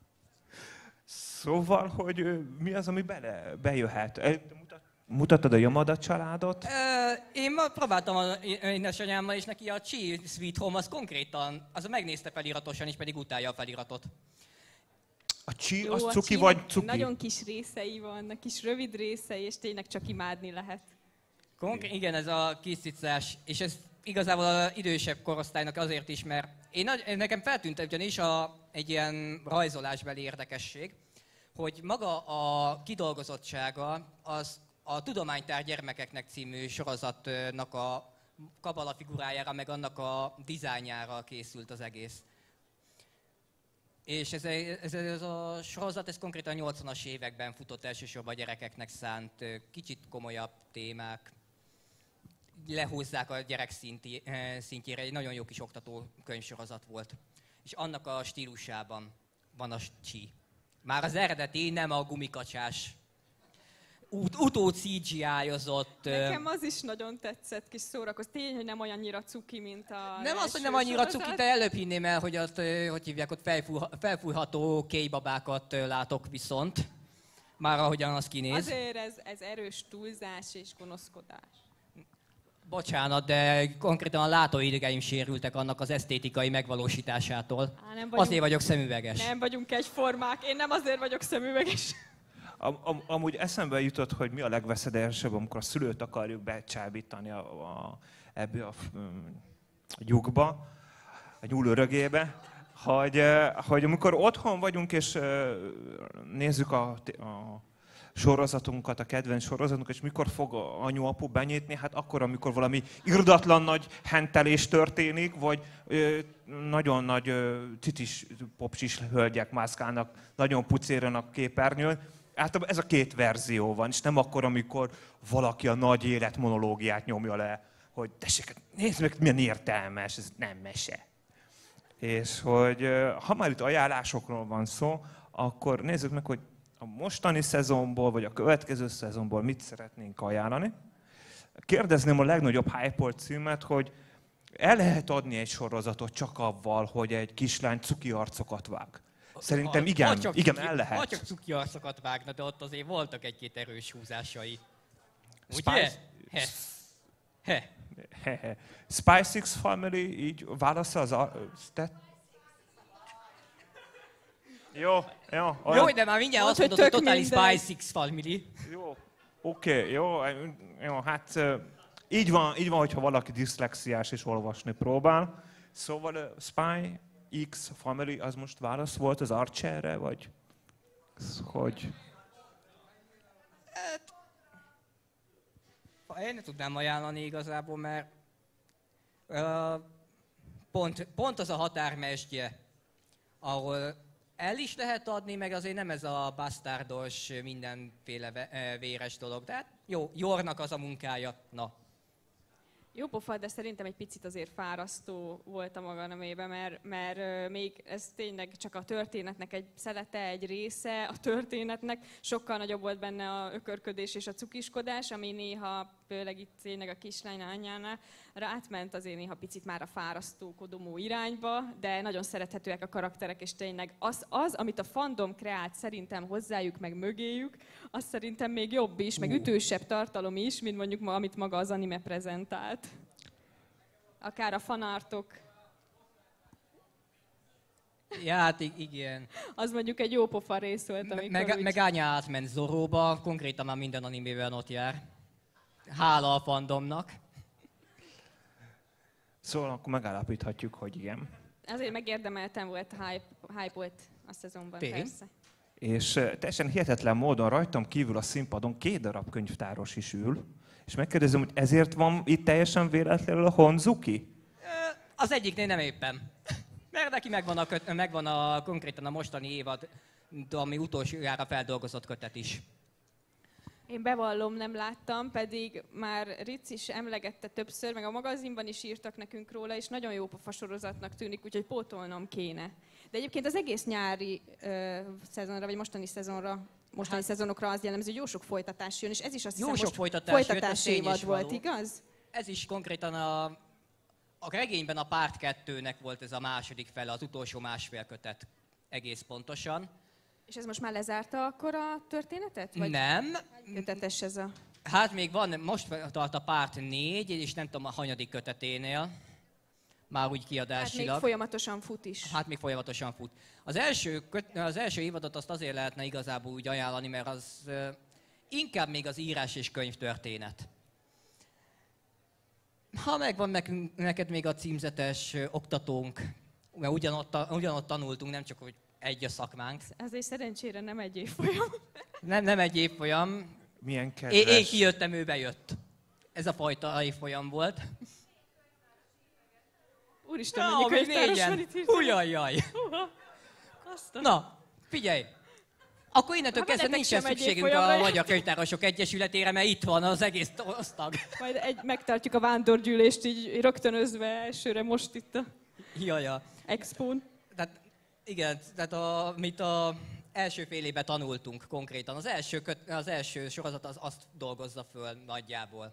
Szóval, hogy mi az, ami bejöhet? Mutattad a Yamada családot? Én ma próbáltam az édesanyámmal, és neki a Chi Sweet Home az konkrétan, az megnézte feliratosan, és pedig utálja a feliratot. A Chi Jó, az a cuki Chi-nek vagy cuki? Nagyon kis részei vannak, kis rövid részei, és tényleg csak imádni lehet. Igen, ez a kis cicás, és ez igazából az idősebb korosztálynak azért is, mert nekem feltűnt ugyanis egy ilyen rajzolásbeli érdekesség, hogy maga a kidolgozottsága az a Tudománytár gyermekeknek című sorozatnak a kabala figurájára, meg annak a dizájnjára készült az egész. És ez a sorozat, ez konkrétan a 80-as években futott elsősorban a gyerekeknek szánt kicsit komolyabb témák. Lehúzzák a gyerek szintjére, egy nagyon jó kis oktató könyvsorozat volt. És annak a stílusában van a Chi. Már az eredeti, nem a gumikacsás, CGI-ozott... Nekem az is nagyon tetszett, kis szórakozó. Tény, hogy nem olyannyira cuki, mint a... Nem az, hogy nem annyira cuki, de előbb hinném el, hogy azt, hogy hívják, ott felfújható kéjbabákat látok viszont. Már ahogyan az kinéz. Azért ez erős túlzás és gonoszkodás. Bocsánat, de konkrétan a látóidegeim sérültek annak az esztétikai megvalósításától. Azért vagyok szemüveges. Nem vagyunk egyformák, én nem azért vagyok szemüveges. Amúgy eszembe jutott, hogy mi a legveszélyesebb, amikor a szülőt akarjuk becsábítani ebbe a lyukba, a nyúlőrögébe, hogy amikor otthon vagyunk és nézzük a sorozatunkat, a kedvenc sorozatunkat, és mikor fog anyu-apu benyitni, hát akkor, amikor valami irdatlan nagy hentelés történik, vagy nagyon nagy cicis popsis hölgyek mászkálnak, nagyon pucéranak képernyőn. Általában ez a két verzió van, és nem akkor, amikor valaki a nagy életmonológiát nyomja le, hogy tessék, nézd meg, milyen értelmes, ez nem mese. És hogy ha már itt ajánlásokról van szó, akkor nézzük meg, hogy a mostani szezonból, vagy a következő szezonból mit szeretnénk ajánlani. Kérdezném a legnagyobb hype-olt címet, hogy el lehet adni egy sorozatot csak avval, hogy egy kislány cuki arcokat vág. Szerintem igen, el lehet. Ha csak cuki arcokat vágna, de ott azért voltak egy-két erős húzásai. Ugye? Spy Six Family így válasza az... Jó, de már mindjárt azt mondod, hogy Totális Spy Six Family. Jó, oké, jó, hát így van, hogyha valaki diszlexiás és olvasni próbál. Szóval Spy X Family, az most válasz volt az Archerre, vagy? Hogy? Én nem tudnám ajánlani igazából, mert pont az a határmesdje, ahol el is lehet adni, meg azért nem ez a basztárdos, mindenféle véres dolog. De hát jó, Jornak az a munkája. Na. Jó pofa, de szerintem egy picit azért fárasztó volt a maga nemében, mert még ez tényleg csak a történetnek egy szelete, egy része a történetnek. Sokkal nagyobb volt benne a ökörködés és a cukiskodás, ami néha, főleg itt tényleg a kislány anyjánál, átment azért néha picit már a fárasztó, kodomó irányba, de nagyon szerethetőek a karakterek, és tényleg az amit a fandom kreált szerintem hozzájuk, meg mögéjük, az szerintem még jobb is, meg ütősebb tartalom is, mint mondjuk amit maga az anime prezentált. Akár a fanartok. Ja, hát igen. Az mondjuk egy jó pofa rész volt, amikor Meg Ánya átment Zoróba, konkrétan már minden animében ott jár. Hála a fandomnak. Szóval akkor megállapíthatjuk, hogy igen. Azért megérdemeltem volt, hype volt a szezonban, persze. És teljesen hihetetlen módon rajtam kívül a színpadon 2 darab könyvtáros is ül, és megkérdezem, hogy ezért van itt teljesen véletlenül a Honzuki? Az egyiknél nem éppen. Mert neki megvan konkrétan a mostani évad, ami utolsójára feldolgozott kötet is. Én bevallom, nem láttam, pedig már Ritz is emlegette többször, meg a magazinban is írtak nekünk róla, és nagyon jó pofa sorozatnak tűnik, úgyhogy pótolnom kéne. De egyébként az egész nyári szezonra, vagy mostani szezonokra az jellemző, hogy jó sok folytatás jön, és ez is azt hiszem most folytatási évad volt, igaz? Ez is konkrétan a regényben a Part 2-nek volt ez a második fele, az utolsó másfél kötet egész pontosan. És ez most már lezárta akkor a történetet? Vagy nem. Kötetes ez a... Hát még van, most tart a Part 4, és nem tudom a hanyadik köteténél. Már úgy kiadásilag. Hát még folyamatosan fut is. Hát még folyamatosan fut. Az első évadot azt azért lehetne igazából úgy ajánlani, mert az inkább még az írás és könyvtörténet. Ha megvan neked még a címzetes oktatónk, mert ugyanott tanultunk, nem csak hogy egy a szakmánk. Azért szerencsére nem egy évfolyam. Nem egy évfolyam. Milyen kedves. Én kijöttem, ő bejött. Ez a fajta évfolyam volt. Úristen, mennyi könyvtáros van itt hirtelen. Ujjajjaj. Na, figyelj. Akkor innentől kezdve nincsen szükségünk a Magyar Könyvtárosok Egyesületére, mert itt van az egész osztag. Majd megtartjuk a vándorgyűlést így rögtönözve elsőre most itt a expón. Tehát, igen, tehát amit az első fél évben tanultunk konkrétan. Az első sorozat azt dolgozza föl nagyjából.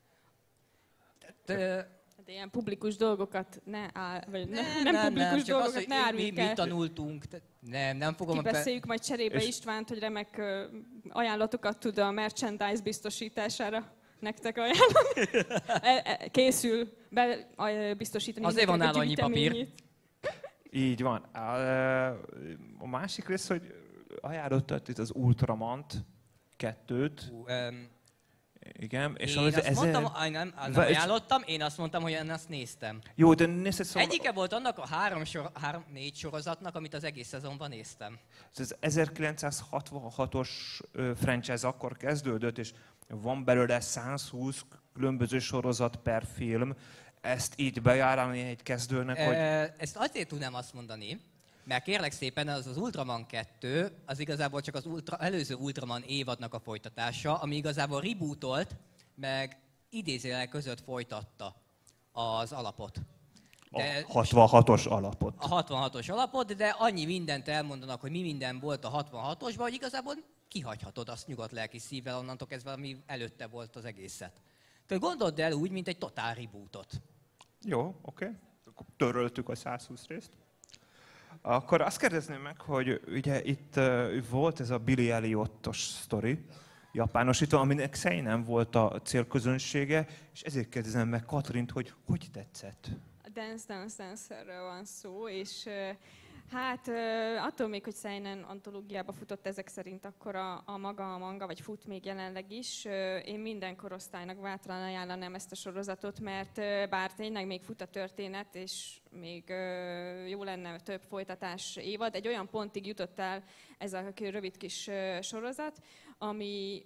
De ilyen publikus dolgokat ne publikus dolgokat ne áruljuk el. Mi tanultunk, nem fogom... Kibeszéljük majd cserébe Istvánt, hogy remek ajánlatokat tud a merchandise biztosítására nektek ajánlani. Készül biztosítani. Azért van nála annyi papír. Így van. A másik rész, hogy ajánlottad itt az Ultramant 2-t. Igen, és nem ajánlottam, én azt mondtam, hogy én azt néztem. Jó, de nézd, szóval... Egyike volt annak a 4 sorozatnak, amit az egész szezonban néztem. Ez 1966-os franchise akkor kezdődött, és van belőle 120 különböző sorozat per film. Ezt így bejárni egy kezdőnek, hogy... Ezt azért tudnám azt mondani, mert kérlek szépen az Ultraman 2, az igazából csak az előző Ultraman évadnak a folytatása, ami igazából rebootolt, meg idézőjelek között folytatta az alapot. De a 66-os alapot. A 66-os alapot, de annyi mindent elmondanak, hogy mi minden volt a 66-osban, hogy igazából kihagyhatod azt nyugodt lelki szívvel onnantól kezdve, ami előtte volt az egészet. Tehát gondold el úgy, mint egy totál rebootot. Jó, oké. Akkor töröltük a 120 részt. Akkor azt kérdezném meg, hogy ugye itt volt ez a Billy Elliot-os sztori, japánosítva, aminek szerintem volt a célközönsége, és ezért kérdezem meg Katrint, hogy tetszett? A Dance Dancerről van szó, és Hát attól még, hogy seinen antológiába futott ezek szerint, akkor a maga a manga, vagy fut még jelenleg is, én minden korosztálynak bátran ajánlanám ezt a sorozatot, mert bár tényleg még fut a történet, és még jó lenne több folytatás évad, egy olyan pontig jutott el ez a rövid kis sorozat, ami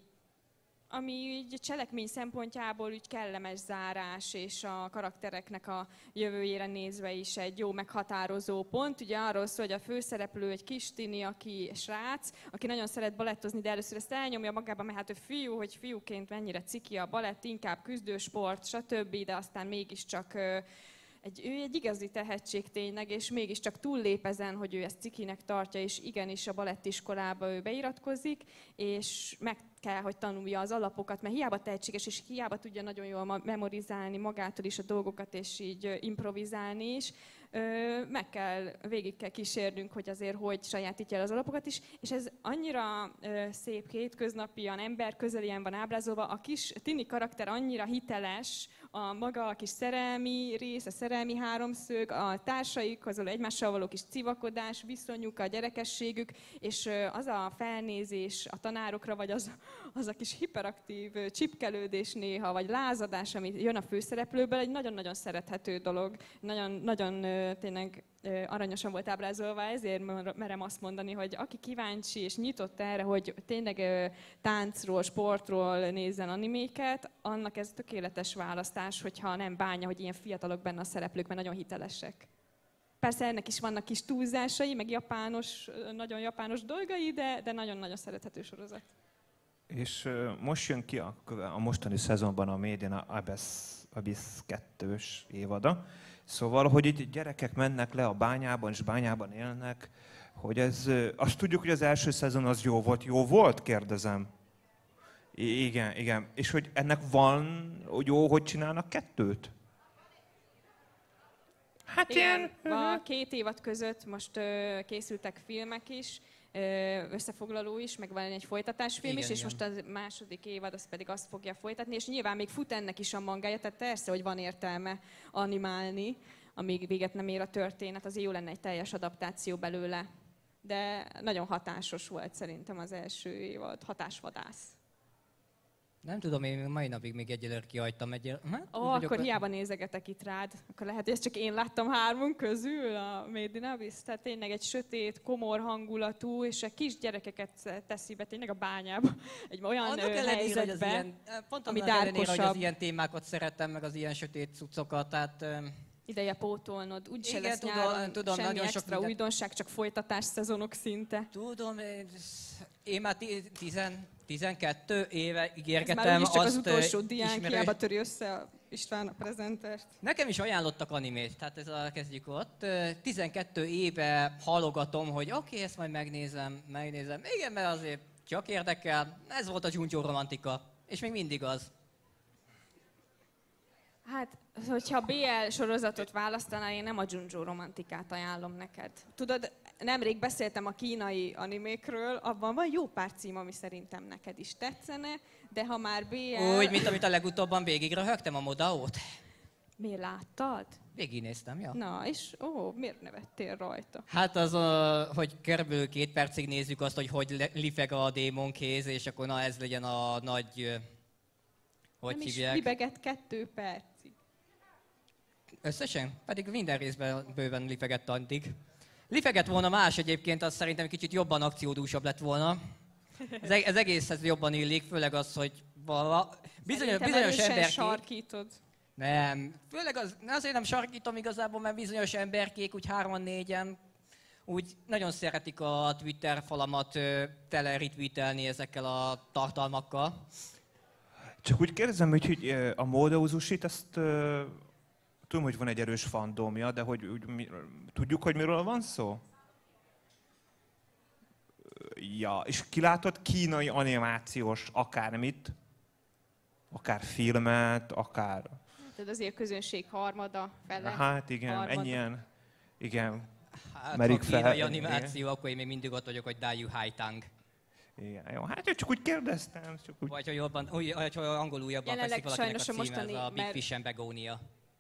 így cselekmény szempontjából úgy kellemes zárás, és a karaktereknek a jövőjére nézve is egy jó meghatározó pont. Ugye arról szól, hogy a főszereplő egy kis tini, aki srác, aki nagyon szeret balettozni, de először ezt elnyomja magába, mert hát ő fiú, hogy fiúként mennyire ciki a balett, inkább küzdősport, stb., de aztán mégiscsak ő egy igazi tehetség tényleg, és mégiscsak túllép ezen, hogy ő ezt cikinek tartja, és igenis a balettiskolába ő beiratkozik, és meg kell, hogy tanulja az alapokat, mert hiába tehetséges, és hiába tudja nagyon jól memorizálni magától is a dolgokat, és így improvizálni is, végig kell kísérnünk, hogy azért hogy sajátítja el az alapokat is, és ez annyira szép, hétköznapian, emberközelien van ábrázolva, a kis tini karakter annyira hiteles, a maga a kis szerelmi rész, a szerelmi háromszög, a társaikhoz való egymással való kis civakodás, viszonyuk, a gyerekességük, és az a felnézés a tanárokra, vagy az a kis hiperaktív csipkelődés néha, vagy lázadás, ami jön a főszereplőből, egy nagyon-nagyon szerethető dolog. Nagyon tényleg aranyosan volt ábrázolva, ezért merem azt mondani, hogy aki kíváncsi és nyitott erre, hogy tényleg táncról, sportról nézzen animéket, annak ez tökéletes választás, hogyha nem bánja, hogy ilyen fiatalok benne a szereplők, mert nagyon hitelesek. Persze ennek is vannak kis túlzásai, meg nagyon japános dolgai, de nagyon-nagyon szerethető sorozat. És most jön ki a mostani szezonban a Made in Abyss 2-ös évada. Szóval, hogy itt gyerekek mennek le a bányában, és bányában élnek, hogy ez, azt tudjuk, hogy az első szezon az jó volt. Jó volt, kérdezem? Igen. És hogy ennek van, hogy jó, hogy csinálnak kettőt? Hát igen, a 2 évad között most készültek filmek is, összefoglaló is, meg van egy folytatásfilm is, és most a második évad az pedig azt fogja folytatni, és nyilván még fut ennek is a mangája, tehát persze, hogy van értelme animálni, amíg véget nem ér a történet, az jó lenne egy teljes adaptáció belőle. De nagyon hatásos volt szerintem az első évad, hatásvadász. Nem tudom, én mai napig még egyelőre kihagytam akkor hiába nézegetek itt rád. Akkor lehet, hogy ezt csak én láttam 3 közül a Made in Abyss. Tehát tényleg egy sötét, komor hangulatú, és a kis gyerekeket teszi be tényleg a bányába. Egy olyan helyzetbe, ami dárkosabb. Hogy az ilyen témákat szeretem, meg az ilyen sötét cuccokat, tehát... Ideje pótolnod, úgyse lesz tudom, semmi nagyon extra újdonság, csak folytatás szezonok szinte. Tudom, én már 12 éve ígérgetem azt. Ez már úgyis csak az utolsó diánk, hiába töri össze István a prezentert. Nekem is ajánlottak animét, tehát kezdjük ott. 12 éve halogatom, hogy oké, ezt majd megnézem. Igen, mert azért csak érdekel. Ez volt a Junjo romantika, és még mindig az. Hát, hogyha BL sorozatot választanál, én nem a Junjo romantikát ajánlom neked. Tudod, nemrég beszéltem a kínai animékről, abban van jó pár cím, ami szerintem neked is tetszene, de ha már BL... Úgy, mint amit a legutóbban végig röhögtem a Modaót. Miért láttad? Végignéztem, ja. Na, és miért nevettél rajta? Hát az, hogy körülbelül 2 percig nézzük azt, hogy lifeg a démonkéz, és akkor na ez legyen a nagy... Hogy nem hívják? Is libegett 2 percig. Összesen? Pedig minden részben bőven lifegett addig. Lifegett volna más egyébként, az szerintem kicsit jobban akciódúsabb lett volna. Ez egészhez jobban illik, főleg az, hogy bizonyos emberkék... sarkítod. Nem, főleg azért nem sarkítom igazából, mert bizonyos emberkék úgy 3-4-en úgy nagyon szeretik a Twitter falamat tele retweetelni ezekkel a tartalmakkal. Csak úgy kérdezem, hogy a Módeuzusit, ezt tudom, hogy van egy erős fandomja, de hogy tudjuk, hogy miről van szó? Ja, és kilátod kínai animációs akármit, akár filmet, akár... Tehát azért a közönség harmada, fele. Hát igen, harmada. ennyien, igen, Hát, merik ha fel. kínai animáció, akkor én még mindig ott vagyok, hogy Dai Yu Haitang. Igen, jó, hát csak úgy kérdeztem. Csak úgy... Vagy hogy angolul jobban jelenleg fekszik valakinek a sajnos címe, a mostani, ez a Big Fish and Begonia.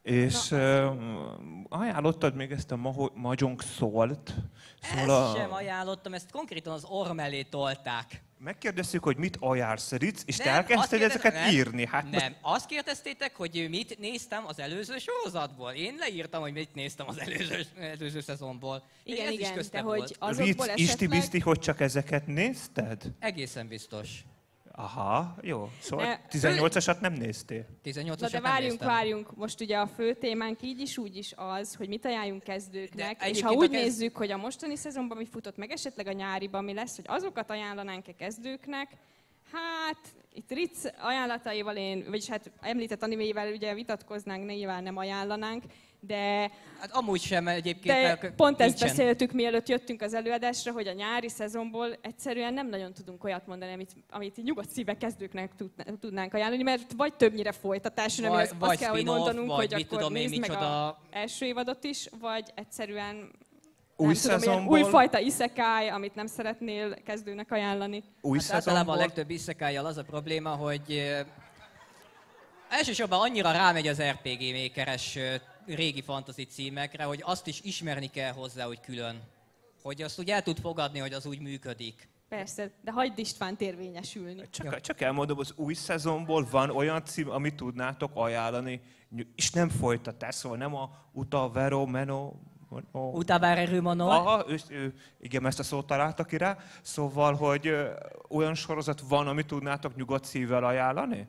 És ajánlottad még ezt a Mahjong Salt. Ezt sem ajánlottam, ezt konkrétan az orr mellé tolták. Megkérdeztük, hogy mit ajánlsz, Ric, és te Nem, elkezdted azt ezeket nem, írni. Hát nem, azt kérdeztétek, hogy mit néztem az előző sorozatból. Én leírtam, hogy mit néztem az előző szezonból. Igen, ez is igen, de köztem hogy volt. azokból Ric, esetleg... isti-biszti, hogy csak ezeket nézted? Egészen biztos. Aha, jó. Szóval Ne, 18-asat nem néztél? 18-as Na de várjunk, most ugye a fő témánk így is úgy is az, hogy mit ajánljunk kezdőknek, De és ha egyébként úgy nézzük, hogy a mostani szezonban mi futott meg, esetleg a nyáriban mi lesz, hogy azokat ajánlanánk-e kezdőknek, hát itt Ric ajánlataival vagyis hát említett animével ugye vitatkoznánk, nyilván nem ajánlanánk, de Hát amúgy sem egyébként. mert pont ezt nincsen. beszéltük, mielőtt jöttünk az előadásra, hogy a nyári szezonból egyszerűen nem nagyon tudunk olyat mondani, amit nyugodt szíve kezdőknek tudnánk ajánlani, mert vagy többnyire folytatás, ami azt kell, hogy spin-off, mondanunk, vagy hogy mit akkor tudom én, nézd meg micsoda. az első évadot is, vagy egyszerűen Új nem tudom, ilyen szezonból? újfajta isekai, amit nem szeretnél kezdőnek ajánlani. Új Hát általában a szezonból? legtöbb isekájjal az a probléma, hogy elsősorban annyira rámegy az RPG Maker-es régi fantasy címekre, hogy azt is ismerni kell hozzá, hogy külön. Hogy azt úgy el tud fogadni, hogy az úgy működik. Persze, de hagyd Istvánt érvényesülni. Csak elmondom, az új szezonból van olyan cím, amit tudnátok ajánlani, és nem folytatás, szóval nem a Uta Vero Meno... Utabare Rumano. Aha, igen, ezt a szót találtak ki rá. Szóval, hogy olyan sorozat van, amit tudnátok nyugodt szívvel ajánlani?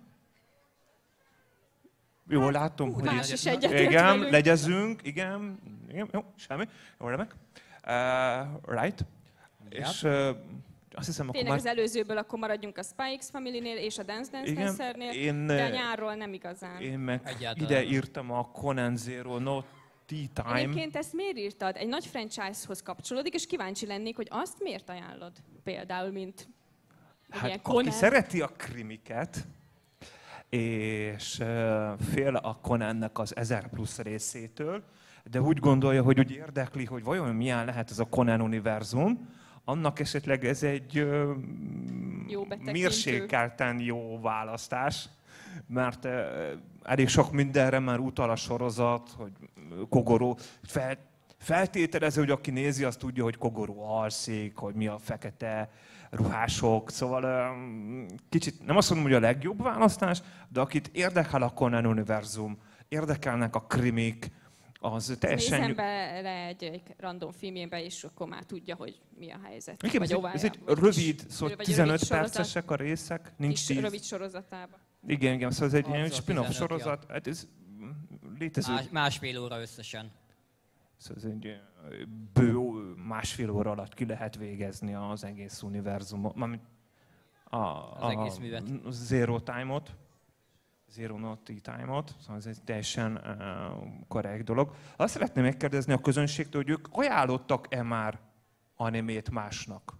Jól látom, hogy Más is egyetért igen, velünk. legyezünk, igen, jó, semmi, jó, remek. Right. Ja. És azt hiszem, akkor Tényleg már... az előzőből akkor maradjunk a Spy X Family-nél és a Dance Dance Igen, Dancernél, én- de a nyárról nem igazán. Én meg Egyáltalán ide nem. írtam a Conan Zero No Tea Time. Egyébként ezt miért írtad? Egy nagy franchise-hoz kapcsolódik, és kíváncsi lennék, hogy azt miért ajánlod? Például, mint ilyen Hát aki Conan. szereti a krimiket, és fél a Conannek az 1000 plusz részétől, de úgy gondolja, hogy úgy érdekli, hogy vajon milyen lehet ez a Conan univerzum, annak esetleg ez egy Jó betekintő. mérsékelten jó választás, mert elég sok mindenre már utal a sorozat, hogy Kogoro feltételező, hogy aki nézi, az tudja, hogy Kogoro alszik, hogy mi a fekete ruhások, szóval kicsit nem azt mondom, hogy a legjobb választás, de akit érdekel a Conan univerzum, érdekelnek a krimik, az teljesen... Nézem bele egy random filmjébe, és akkor már tudja, hogy mi a helyzet. Igen, Vagy ez egy vagy rövid, kis- szóval vagy 15 rövid sorozat, percesek a részek, nincs kis 10. rövid sorozatában. Igen, szóval ez egy ilyen Az a spin-off 15, sorozat, hát ez létező. Másfél óra összesen. Szóval ez egy bő másfél óra alatt ki lehet végezni az egész univerzumot, mármint Az egész művet. Zero Time-ot, Zero No Tea Time-ot, szóval ez egy teljesen korrekt dolog. Azt szeretném megkérdezni a közönségtől, hogy ők ajánlottak-e már animét másnak?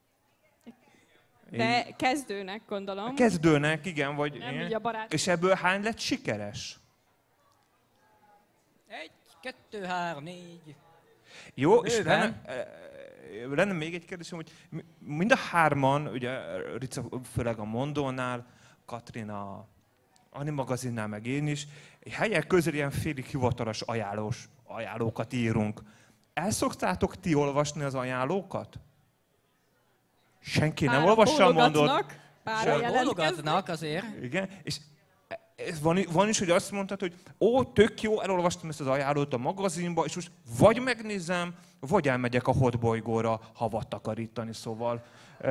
De kezdőnek, gondolom. Kezdőnek, igen, vagy Nem én. így a barát. És ebből hány lett sikeres? 1, 2, 3, 4. Jó, és Bőven. lenne még egy kérdésem, hogy mind a hárman, ugye Rica főleg a Mondónál, Katrina Animagazinnál, meg én is, helyek közül ilyen félig hivatalos ajánlókat írunk. El szoktátok ti olvasni az ajánlókat? Senki nem Páran olvassa, mondod? bólogatnak, páran jelentkeznek. Bólogatnak azért. Igen, és ez van is, hogy azt mondtad, hogy tök jó, elolvastam ezt az ajánlót a magazinba, és most vagy megnézem, vagy elmegyek a hotbolygóra havat takarítani, szóval...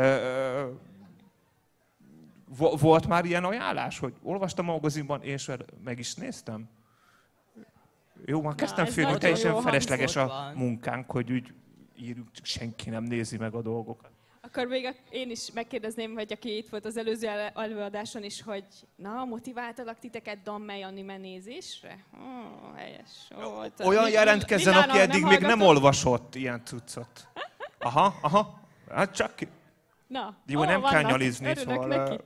Volt már ilyen ajánlás, hogy olvastam a magazinban, és meg is néztem? Jó, már kezdtem ez félni, hogy nagyon teljesen jó felesleges a hangzott van. munkánk, hogy úgy írjuk, csak senki nem nézi meg a dolgokat. Akkor még én is megkérdezném, hogy aki itt volt az előző előadáson is, hogy na, motiváltalak titeket Dammely anime nézésre? Helyes volt. Olyan jelentkezzen, Lilána, aki eddig még nem hallgatod? olvasott ilyen cuccot. Aha. Hát csak Na, jó, nem kell vannak, nyalizni, örülök szóval... neki.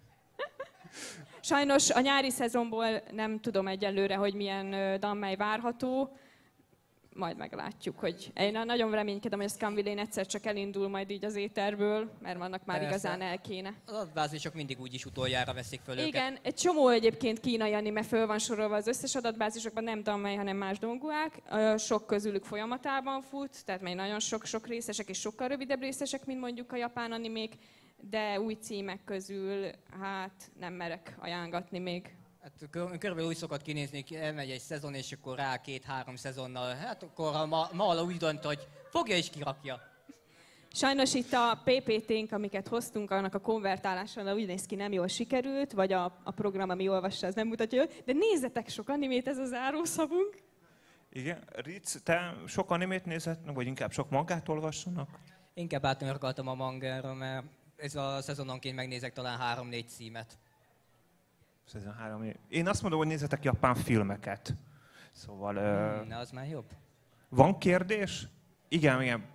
Sajnos a nyári szezonból nem tudom egyelőre, hogy milyen Dammely várható. majd meglátjuk, hogy én nagyon reménykedem, hogy a Scanvillain egyszer csak elindul majd így az éterből, mert vannak már Persze. igazán el kéne. Az adatbázisok mindig úgyis utoljára veszik föl őket. Igen, egy csomó egyébként kínai anime föl van sorolva az összes adatbázisokban, nem tudom mely, hanem más dongúák. Sok közülük folyamatában fut, tehát még nagyon sok részesek, és sokkal rövidebb részesek, mint mondjuk a japán animék, de új címek közül, hát nem merek ajánlatni még. Hát körülbelül úgy szokott kinézni, hogy elmegy egy szezon, és akkor rá 2-3 szezonnal. Hát akkor a Mala úgy dönt, hogy fogja és kirakja. Sajnos itt a PPT-nk, amiket hoztunk, annak a konvertálása úgy néz ki, nem jól sikerült, vagy a program, ami olvassa, az nem mutatja jól. De nézzetek sok animét, ez a zárószavunk. Igen, Ritz, te sok animét nézed, vagy inkább sok mangát olvassanak? Inkább átnyargaltam a mangára, mert ez a szezononként megnézek talán 3-4 címet. Szezon 3 év. Én azt mondom, hogy nézzetek japán filmeket. Szóval... Na, az már jobb. Van kérdés? Igen.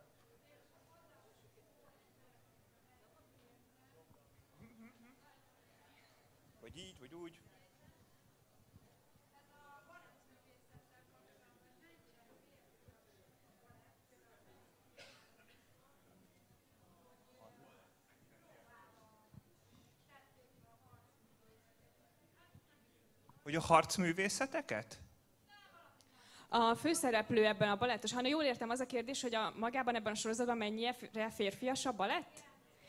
Vagy így, vagy úgy. Hogy a harcművészeteket? A főszereplő ebben a balettos, ha jól értem, az a kérdés, hogy magában ebben a sorozatban mennyire férfias a balett?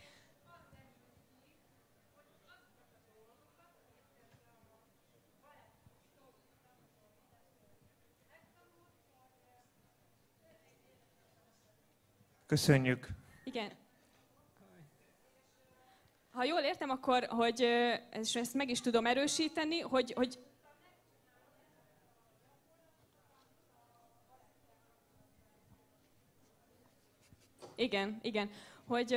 Köszönjük. Igen. Ha jól értem, akkor, hogy és ezt meg is tudom erősíteni, hogy igen, hogy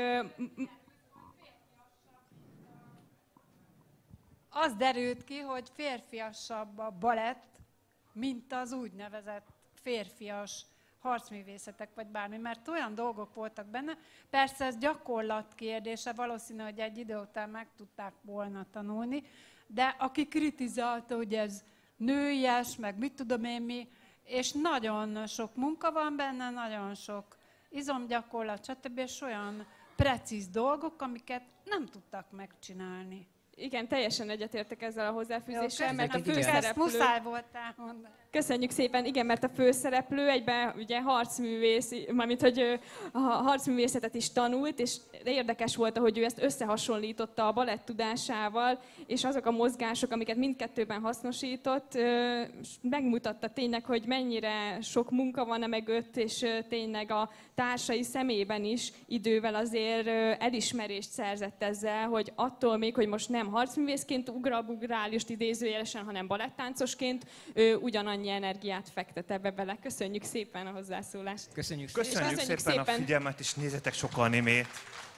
az derült ki, hogy férfiasabb a balett, mint az úgynevezett férfias harcművészetek, vagy bármi, mert olyan dolgok voltak benne. Persze ez gyakorlat kérdése, valószínű, hogy egy idő után meg tudták volna tanulni, de aki kritizálta, hogy ez nőies, meg mit tudom én mi, és nagyon sok munka van benne, nagyon sok izomgyakorlat, stb. És olyan precíz dolgok, amiket nem tudtak megcsinálni. igen, teljesen egyetértek ezzel a hozzáfűzéssel, Jó, mert a igen. Ezt főszereplő... muszáj volt elmondani. Köszönjük szépen, igen, mert a főszereplő egyben ugye harcművész, mármint hogy a harcművészetet is tanult, és érdekes volt, hogy ő ezt összehasonlította a balett tudásával, és azok a mozgások, amiket mindkettőben hasznosított, megmutatta tényleg, hogy mennyire sok munka van mögött, és tényleg a társai szemében is idővel azért elismerést szerzett ezzel, hogy attól még, hogy most nem harcművészként ugrál, just idézőjelesen, hanem balettáncosként, ugyanannyi energiát fektet ebbe bele. Köszönjük szépen a hozzászólást. Köszönjük szépen. Köszönjük szépen a figyelmet, és nézzetek sok animét.